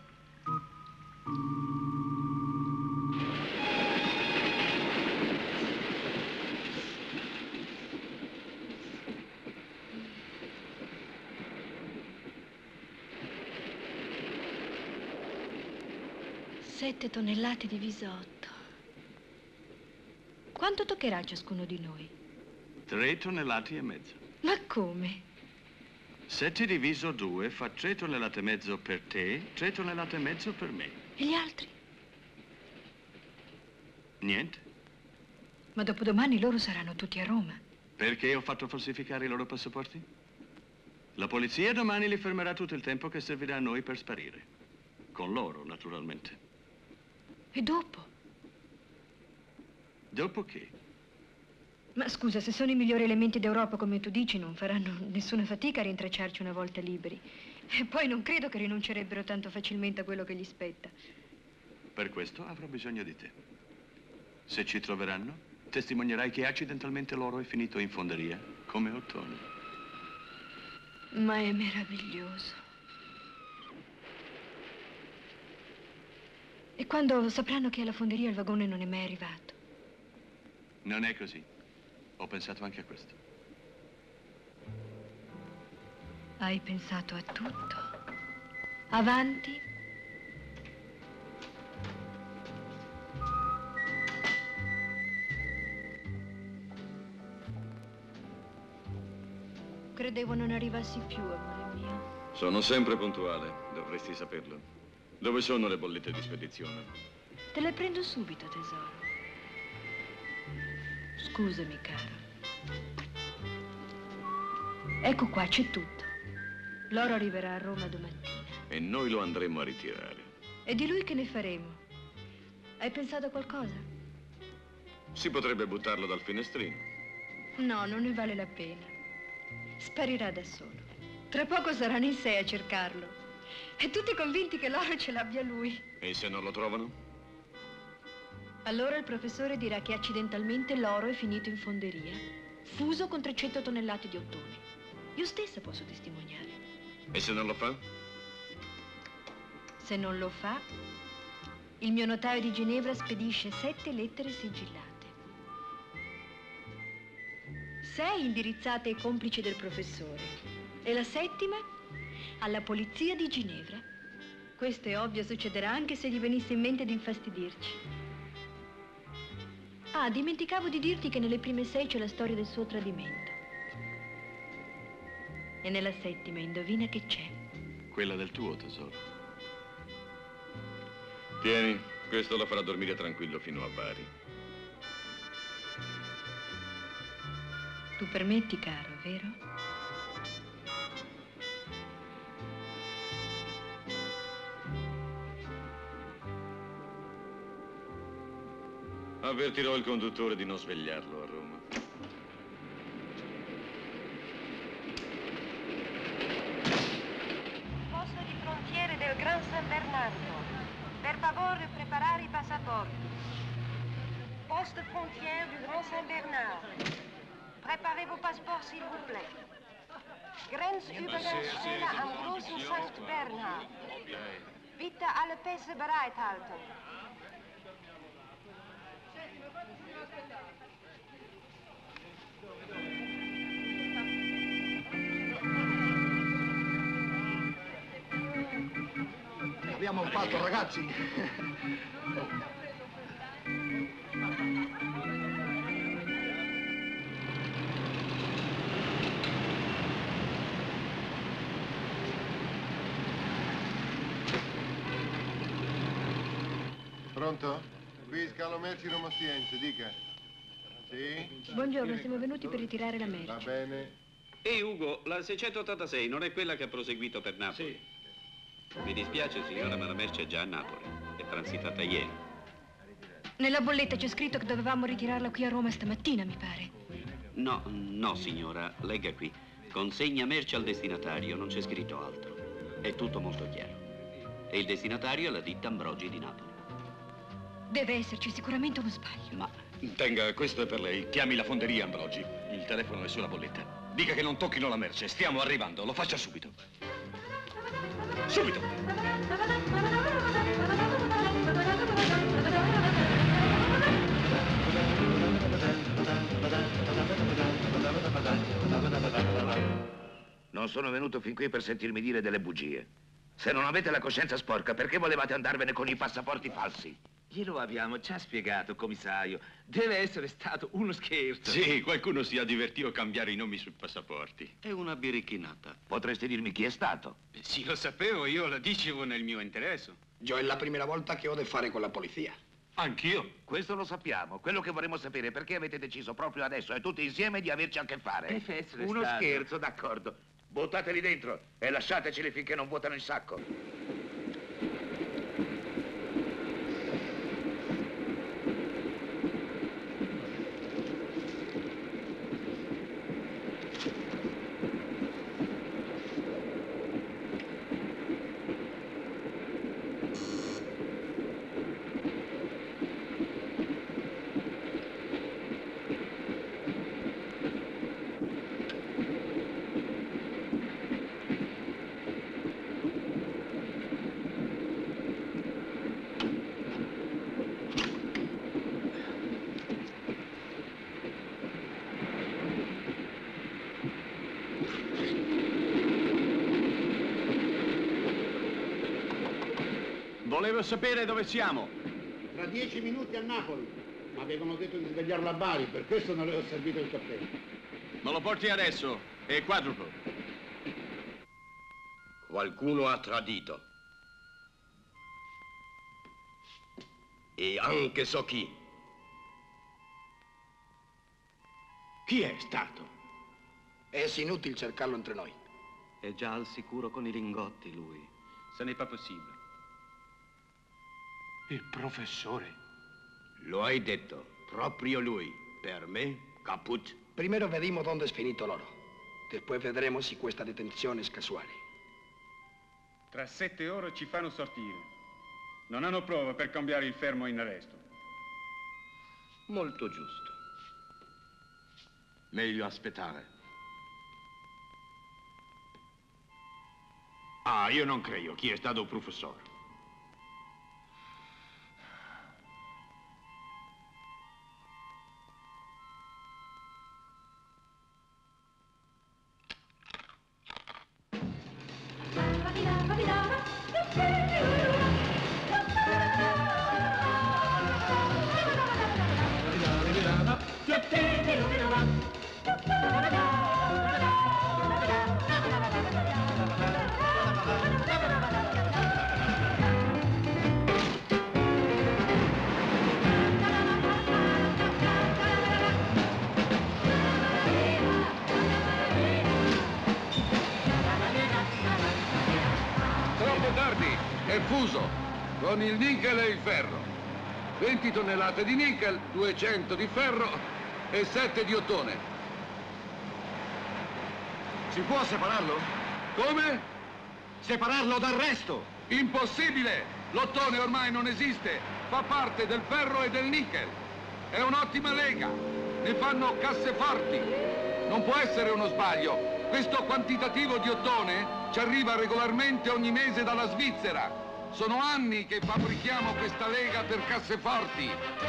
Sette tonnellate di visotto. Quanto toccherà a ciascuno di noi? 3,5 tonnellate. Ma come? 7 diviso 2 fa 3 tonnellate e mezzo per te, 3 tonnellate e mezzo per me. E gli altri? Niente. Ma dopodomani loro saranno tutti a Roma. Perché ho fatto falsificare i loro passaporti? La polizia domani li fermerà tutto il tempo che servirà a noi per sparire. Con loro, naturalmente. E dopo? Dopo che? Ma scusa, se sono i migliori elementi d'Europa, come tu dici, non faranno nessuna fatica a rintracciarci una volta liberi. E poi non credo che rinuncerebbero tanto facilmente a quello che gli spetta. Per questo avrò bisogno di te. Se ci troveranno, testimonierai che accidentalmente l'oro è finito in fonderia, come Ottone. Ma è meraviglioso. E quando sapranno che alla fonderia il vagone non è mai arrivato? Non è così. Ho pensato anche a questo. Hai pensato a tutto. Avanti. Credevo non arrivassi più, amore mio. Sono sempre puntuale, dovresti saperlo. Dove sono le bollette di spedizione? Te le prendo subito, tesoro. Scusami, caro. Ecco qua, c'è tutto. L'oro arriverà a Roma domattina. E noi lo andremo a ritirare. E di lui che ne faremo? Hai pensato a qualcosa? Si potrebbe buttarlo dal finestrino. No, non ne vale la pena. Sparirà da solo. Tra poco saranno in 6 a cercarlo. E tutti convinti che l'oro ce l'abbia lui. E se non lo trovano? Allora il professore dirà che accidentalmente l'oro è finito in fonderia, fuso con 300 tonnellate di ottone. Io stessa posso testimoniare. E se non lo fa? Se non lo fa, il mio notaio di Ginevra spedisce 7 lettere sigillate. 6 indirizzate ai complici del professore e la 7ª alla polizia di Ginevra. Questo è ovvio, succederà anche se gli venisse in mente di infastidirci. Ah, dimenticavo di dirti che nelle prime 6 c'è la storia del suo tradimento. E nella 7ª, indovina che c'è? Quella del tuo tesoro. Tieni, questo lo farà dormire tranquillo fino a Bari. Tu permetti, caro, vero? Avvertirò il conduttore di non svegliarlo a Roma. Posto di frontiere del Gran San Bernardo. Per favore, preparare i passaporti. Poste frontière du Grand Saint-Bernard. Préparez vos passeports, s'il vous plaît. Grenzübergangsstelle am großen St. Bernhard. Bitte alle Pässe bereithalten. Abbiamo fatto, ragazzi. Pronto? Qui scalo merci Roma Ostiense, dica. Sì? Buongiorno, siamo venuti per ritirare la merce. Va bene. Ehi Ugo, la 686 non è quella che ha proseguito per Napoli? Sì. Mi dispiace signora, ma la merce è già a Napoli. È transitata ieri. Nella bolletta c'è scritto che dovevamo ritirarla qui a Roma stamattina, mi pare. No, no signora, legga qui. Consegna merce al destinatario, non c'è scritto altro. È tutto molto chiaro. E il destinatario è la ditta Ambrogi di Napoli. Deve esserci sicuramente uno sbaglio. Ma Tenga, questo è per lei. Chiami la fonderia Ambrogi. Il telefono è sulla bolletta. Dica che non tocchino la merce. Stiamo arrivando. Lo faccia subito. Subito! Non sono venuto fin qui per sentirmi dire delle bugie. Se non avete la coscienza sporca, perché volevate andarvene con i passaporti falsi? Glielo abbiamo già spiegato, commissario. Deve essere stato uno scherzo. Sì, qualcuno si è divertito a cambiare i nomi sui passaporti. È una birichinata. Potreste dirmi chi è stato? Sì, lo sapevo, io lo dicevo nel mio interesse. Gio, è la prima volta che ho da fare con la polizia. Anch'io. Questo lo sappiamo. Quello che vorremmo sapere è perché avete deciso proprio adesso e tutti insieme di averci a che fare. Deve essere Uno stato. scherzo, d'accordo. Buttateli dentro e lasciateceli finché non vuotano il sacco. Volevo sapere dove siamo. Tra 10 minuti a Napoli. Ma avevano detto di svegliarla a Bari, per questo non le ho servito il caffè. Me lo porti adesso. E quadruplo. Qualcuno ha tradito. E anche so chi. Chi è stato? È inutile cercarlo entre noi. È già al sicuro con i lingotti, lui. Ce n'est pas possible. Il professore. Lo hai detto, proprio lui. Per me, caput. Primero vedremo dove è finito l'oro. Poi vedremo se questa detenzione è casuale. Tra 7 ore ci fanno sortire. Non hanno prove per cambiare il fermo in arresto. Molto giusto. Meglio aspettare. Ah, io non credo. Chi è stato il professore? Troppo tardi, è fuso, con il nickel e il ferro. 20 tonnellate di nickel, 200 di ferro e 7 di ottone. Si può separarlo? Come? Separarlo dal resto! Impossibile! L'ottone ormai non esiste, fa parte del ferro e del nickel. È un'ottima lega, ne fanno casseforti. Non può essere uno sbaglio. Questo quantitativo di ottone ci arriva regolarmente ogni mese dalla Svizzera. Sono anni che fabbrichiamo questa lega per casseforti.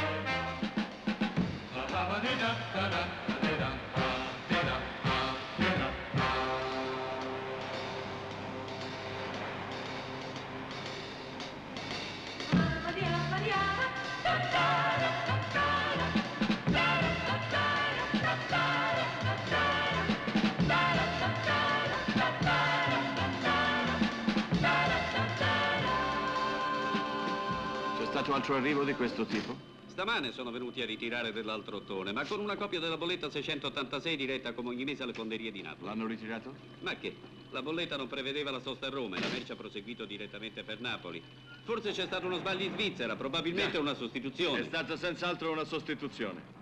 C'è stato altro arrivo di questo tipo? Stamane sono venuti a ritirare dell'altro ottone, ma con una copia della bolletta 686 diretta come ogni mese alle fonderie di Napoli. L'hanno ritirato? Ma che? La bolletta non prevedeva la sosta a Roma e la merce ha proseguito direttamente per Napoli. Forse c'è stato uno sbaglio in Svizzera, probabilmente una sostituzione. È stata senz'altro una sostituzione.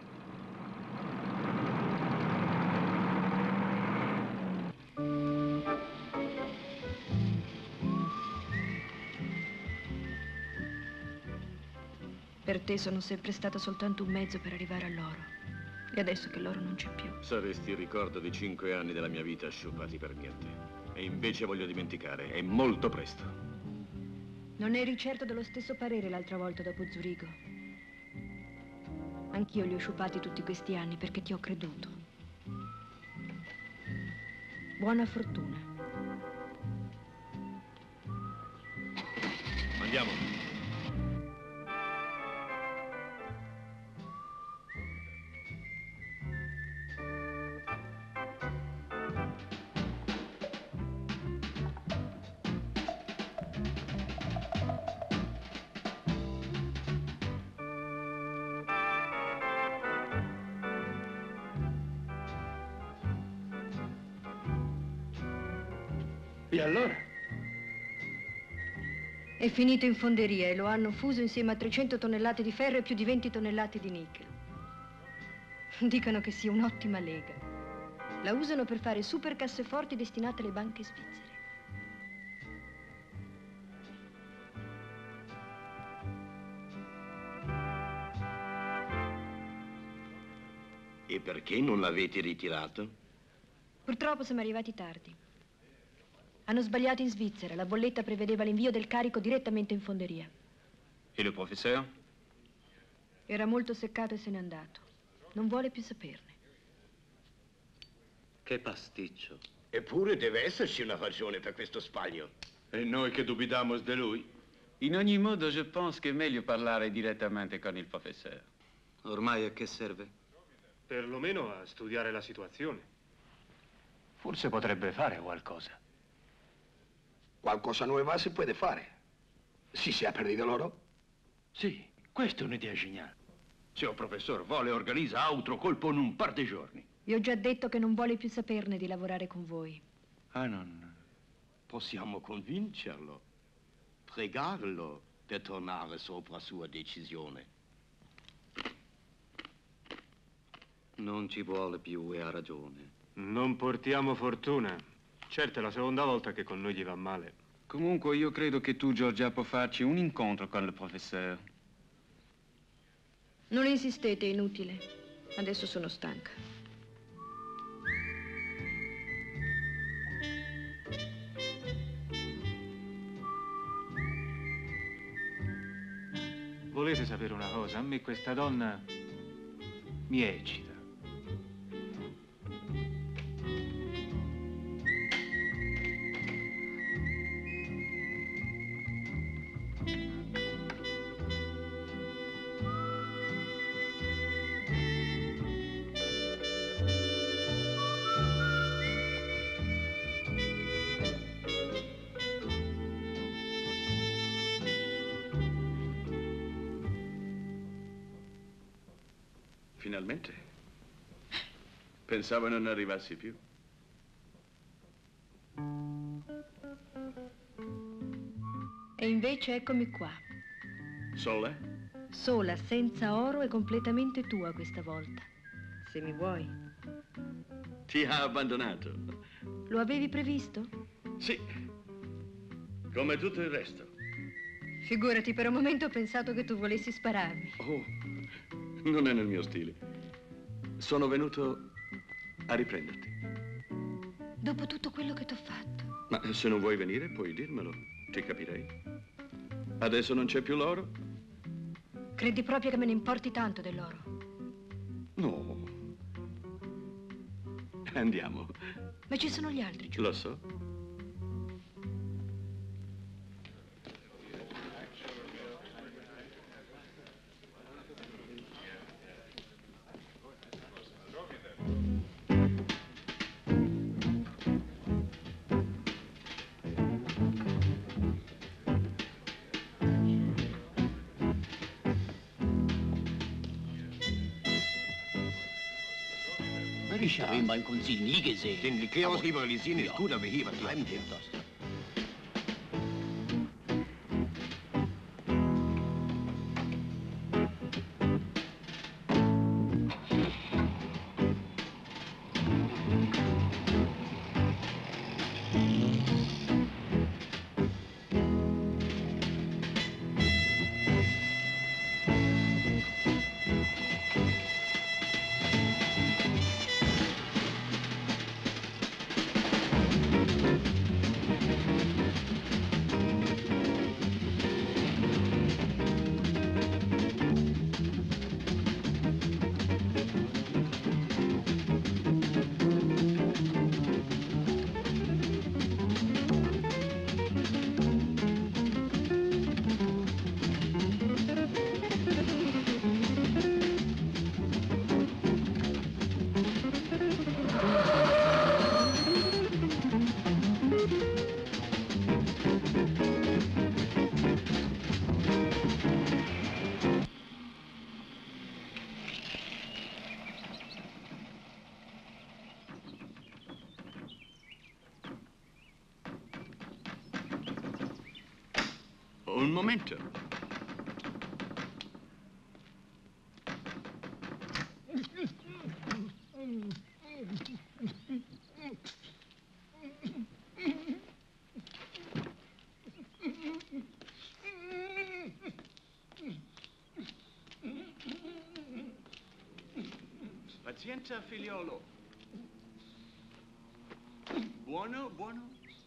Per te sono sempre stata soltanto un mezzo per arrivare all'oro. E adesso che l'oro non c'è più. Saresti il ricordo di 5 anni della mia vita sciupati per niente. E invece voglio dimenticare, è molto presto. Non eri certo dello stesso parere l'altra volta dopo Zurigo. Anch'io li ho sciupati tutti questi anni perché ti ho creduto. Buona fortuna. Andiamo. E allora? È finito in fonderia e lo hanno fuso insieme a 300 tonnellate di ferro e più di 20 tonnellate di nickel. Dicono che sia un'ottima lega. La usano per fare super casseforti destinate alle banche svizzere. E perché non l'avete ritirato? Purtroppo siamo arrivati tardi. Hanno sbagliato in Svizzera. La bolletta prevedeva l'invio del carico direttamente in fonderia. E il professore? Era molto seccato e se n'è andato. Non vuole più saperne. Che pasticcio. Eppure deve esserci una ragione per questo sbaglio. E noi che dubitiamo di lui? In ogni modo, je pense che è meglio parlare direttamente con il professore. Ormai a che serve? Perlomeno a studiare la situazione. Forse potrebbe fare qualcosa. Qualcosa nuova si può fare. Si sia perdido l'oro? Sì, questa è un'idea geniale. Se il professor vuole, organizza altro colpo in un par di giorni. Vi ho già detto che non vuole più saperne di lavorare con voi. Ah, non. Possiamo convincerlo, pregarlo per tornare sopra sua decisione. Non ci vuole più e ha ragione. Non portiamo fortuna. Certo è la seconda volta che con noi gli va male. Comunque io credo che tu, Giorgia, puoi farci un incontro con il professore. Non insistete, è inutile. Adesso sono stanca. Volete sapere una cosa? A me questa donna mi eccita. Finalmente. Pensavo non arrivassi più. E invece eccomi qua. Sola? Sola, senza oro e completamente tua questa volta. Se mi vuoi. Ti ha abbandonato. Lo avevi previsto? Sì. Come tutto il resto. Figurati, per un momento ho pensato che tu volessi spararmi. Oh, non è nel mio stile. Sono venuto a riprenderti. Dopo tutto quello che t'ho fatto. Ma se non vuoi venire, puoi dirmelo. Ti capirei. Adesso non c'è più l'oro? Credi proprio che me ne importi tanto dell'oro? No. Andiamo. Ma ci sono gli altri, giù. Lo so. Ich habe ihn beim Konzil nie gesehen. Den Klärungsliberalisieren ist gut, aber hier, was bleiben Sie? Un momento. Pazienza, figliolo. Buono, buono.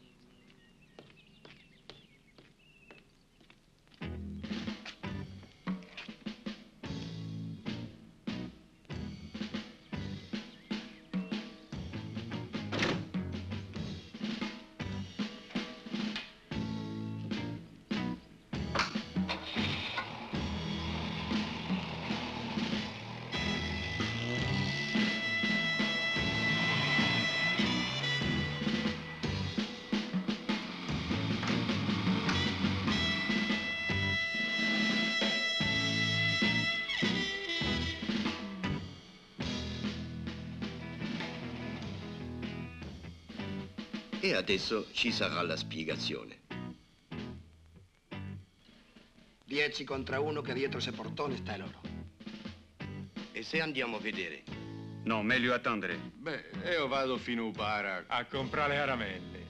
E adesso ci sarà la spiegazione. 10 contro 1 che dietro se portone sta loro. E se andiamo a vedere? No, meglio attendere. Beh, io vado fino a Upara a comprare caramelle.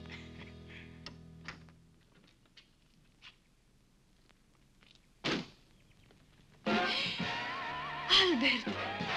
Albert!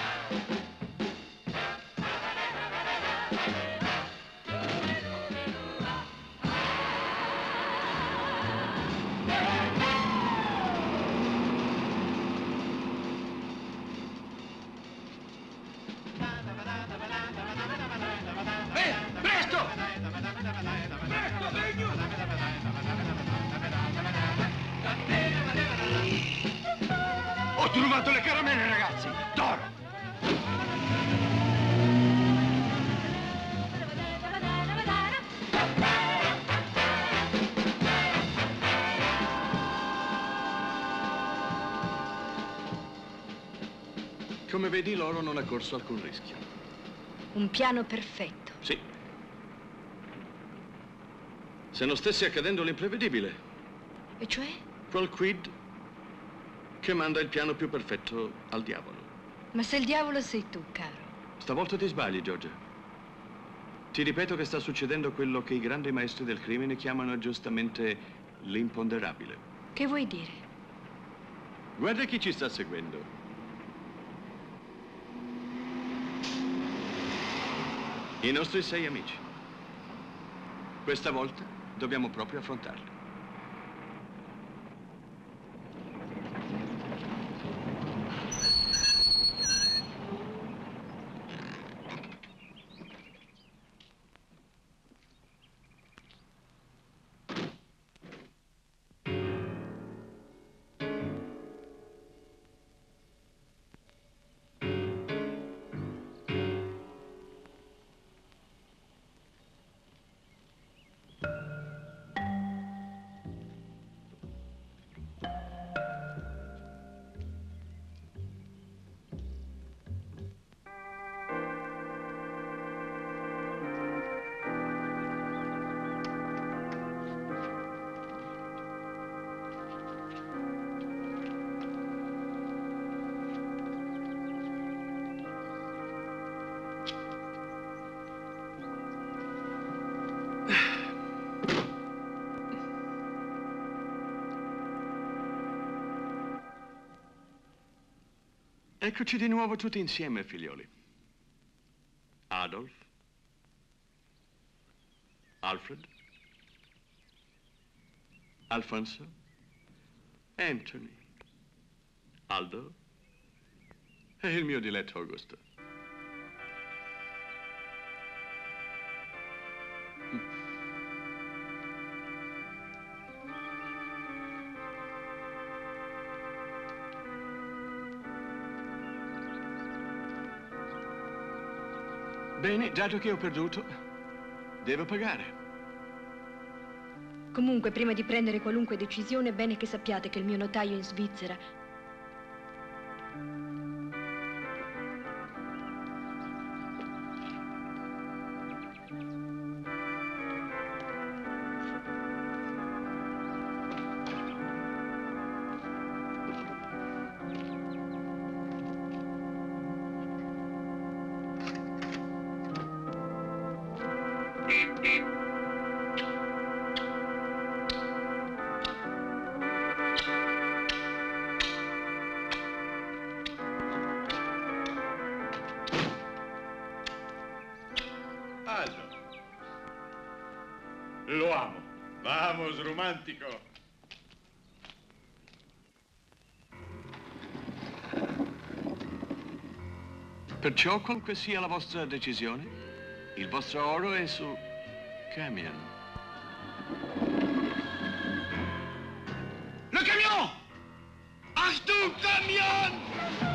Ho trovato le caramelle, ragazzi! D'oro! Come vedi, l'oro non ha corso alcun rischio. Un piano perfetto. Sì. Se non stesse accadendo l'imprevedibile. E cioè? Quel quid che manda il piano più perfetto al diavolo. Ma se il diavolo sei tu, caro. Stavolta ti sbagli, Giorgia. Ti ripeto che sta succedendo quello che i grandi maestri del crimine chiamano giustamente l'imponderabile. Che vuoi dire? Guarda chi ci sta seguendo. I nostri 6 amici. Questa volta dobbiamo proprio affrontarli. Eccoci di nuovo tutti insieme, figlioli. Adolf, Alfred, Alfonso, Anthony, Aldo e il mio diletto Augusto. Bene, dato che ho perduto, devo pagare. Comunque, prima di prendere qualunque decisione, è bene che sappiate che il mio notaio in Svizzera Vamos, romantico. Perciò, qualunque sia la vostra decisione, il vostro oro è sul camion. Le camion! Achtung, camion!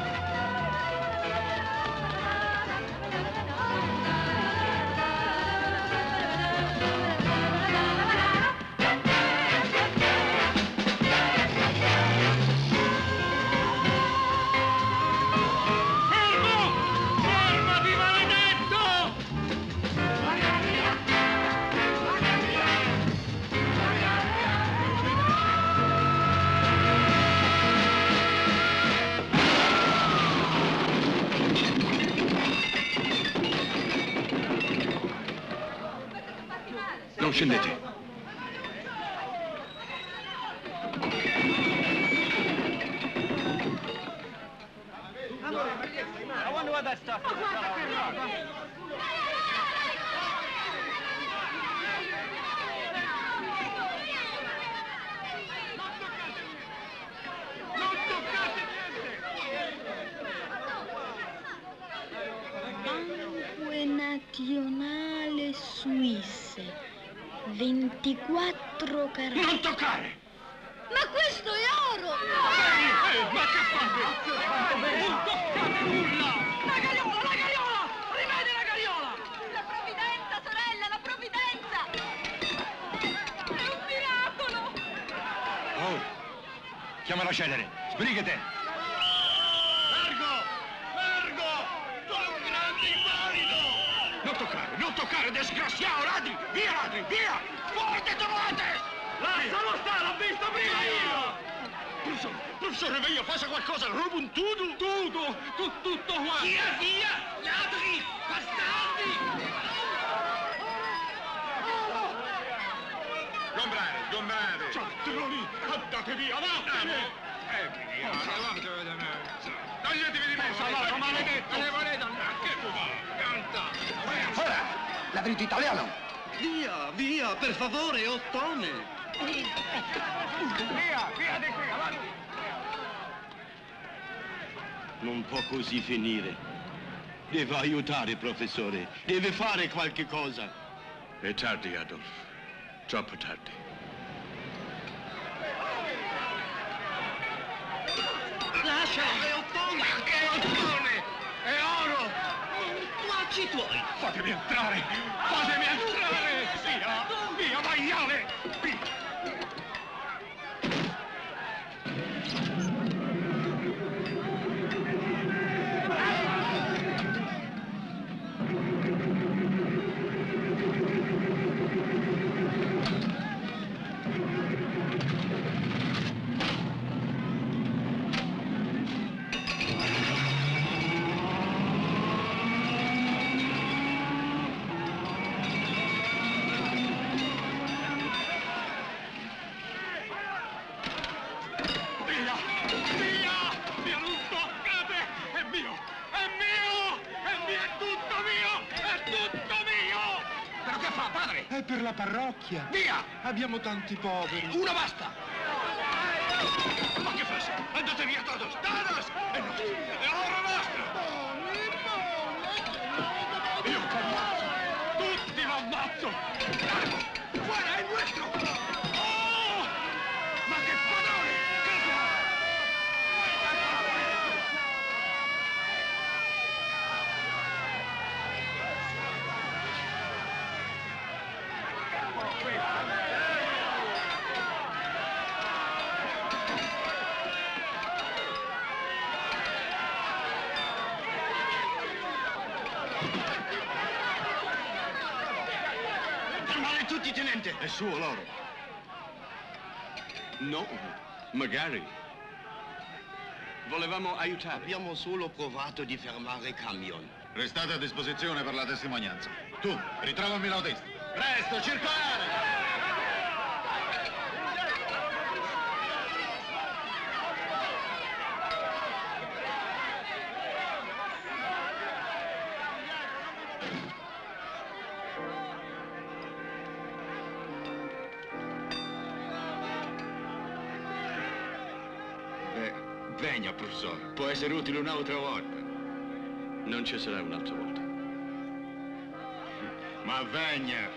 Non scendete. I wonder what that stuff is. Banque Nazionale Suisse, 24 carati. Non toccare! Ma questo è oro! Ma che fate? Non toccate nulla! La gagliola! La gagliola! Rivedi la gagliola! La provvidenza, sorella, la provvidenza! È un miracolo! Oh, chiama la celere. Sbrigate! Largo! Largo! Sono un grande invalido! Non toccare, disgraziato, ladri! Via, ladri, via! Forte, trovate! Lascialo stare, l'ho visto prima io! Professore, venga, faccia qualcosa, rubo un tutto! Tutto qua! Via! Ladri! Bastardi! Sgombrate! Ciattolo lì! Andate via, vattene! Toglietevi di mezzo! Allora, maledetto! Ne volete andare? Che fa? Ora, ladrito italiano! Via, per favore, ottone! Via di qui, avanti! Non può così finire. Deve aiutare, professore. Deve fare qualche cosa. È tardi, Adolf. Troppo tardi. Lascialo, è ottone! Ma che ottone! È oro! Guacci tuoi! Fatemi entrare! Via, maiale! Via! È per la parrocchia. Via! Abbiamo tanti poveri. Una basta! Ma che fai? Andate via todos! Todos! È nostro! È oro nostro! Io l'ammazzo! Tutti l'ammazzo! Fuori, è nuestro! Oh! Ma che padrone! Fermare tutti, tenente! È suo l'oro. No, magari. Volevamo aiutare. Abbiamo solo provato di fermare il camion. Restate a disposizione per la testimonianza. Tu, ritrovami l'autista. Presto, circolare! venga, professore. Può essere utile un'altra volta. Non ci sarà un'altra volta. Ma venga.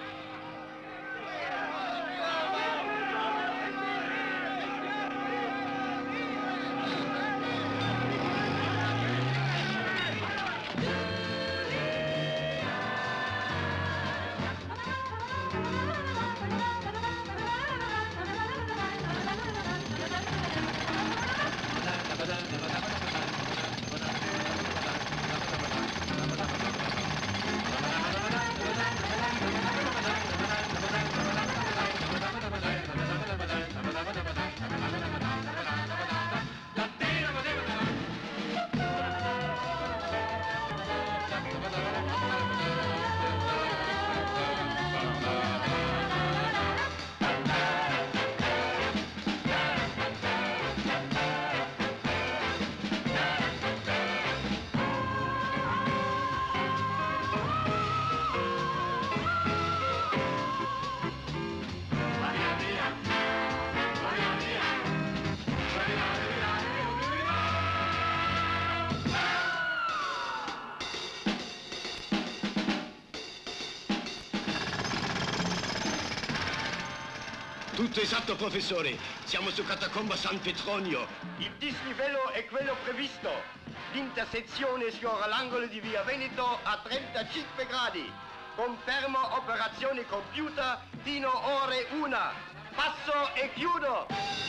Tutto esatto, professore. Siamo su Catacomba San Petronio. Il dislivello è quello previsto. L'intersezione sfiora l'angolo di via Veneto a 35 gradi. Confermo operazione compiuta fino ore 1. Passo e chiudo.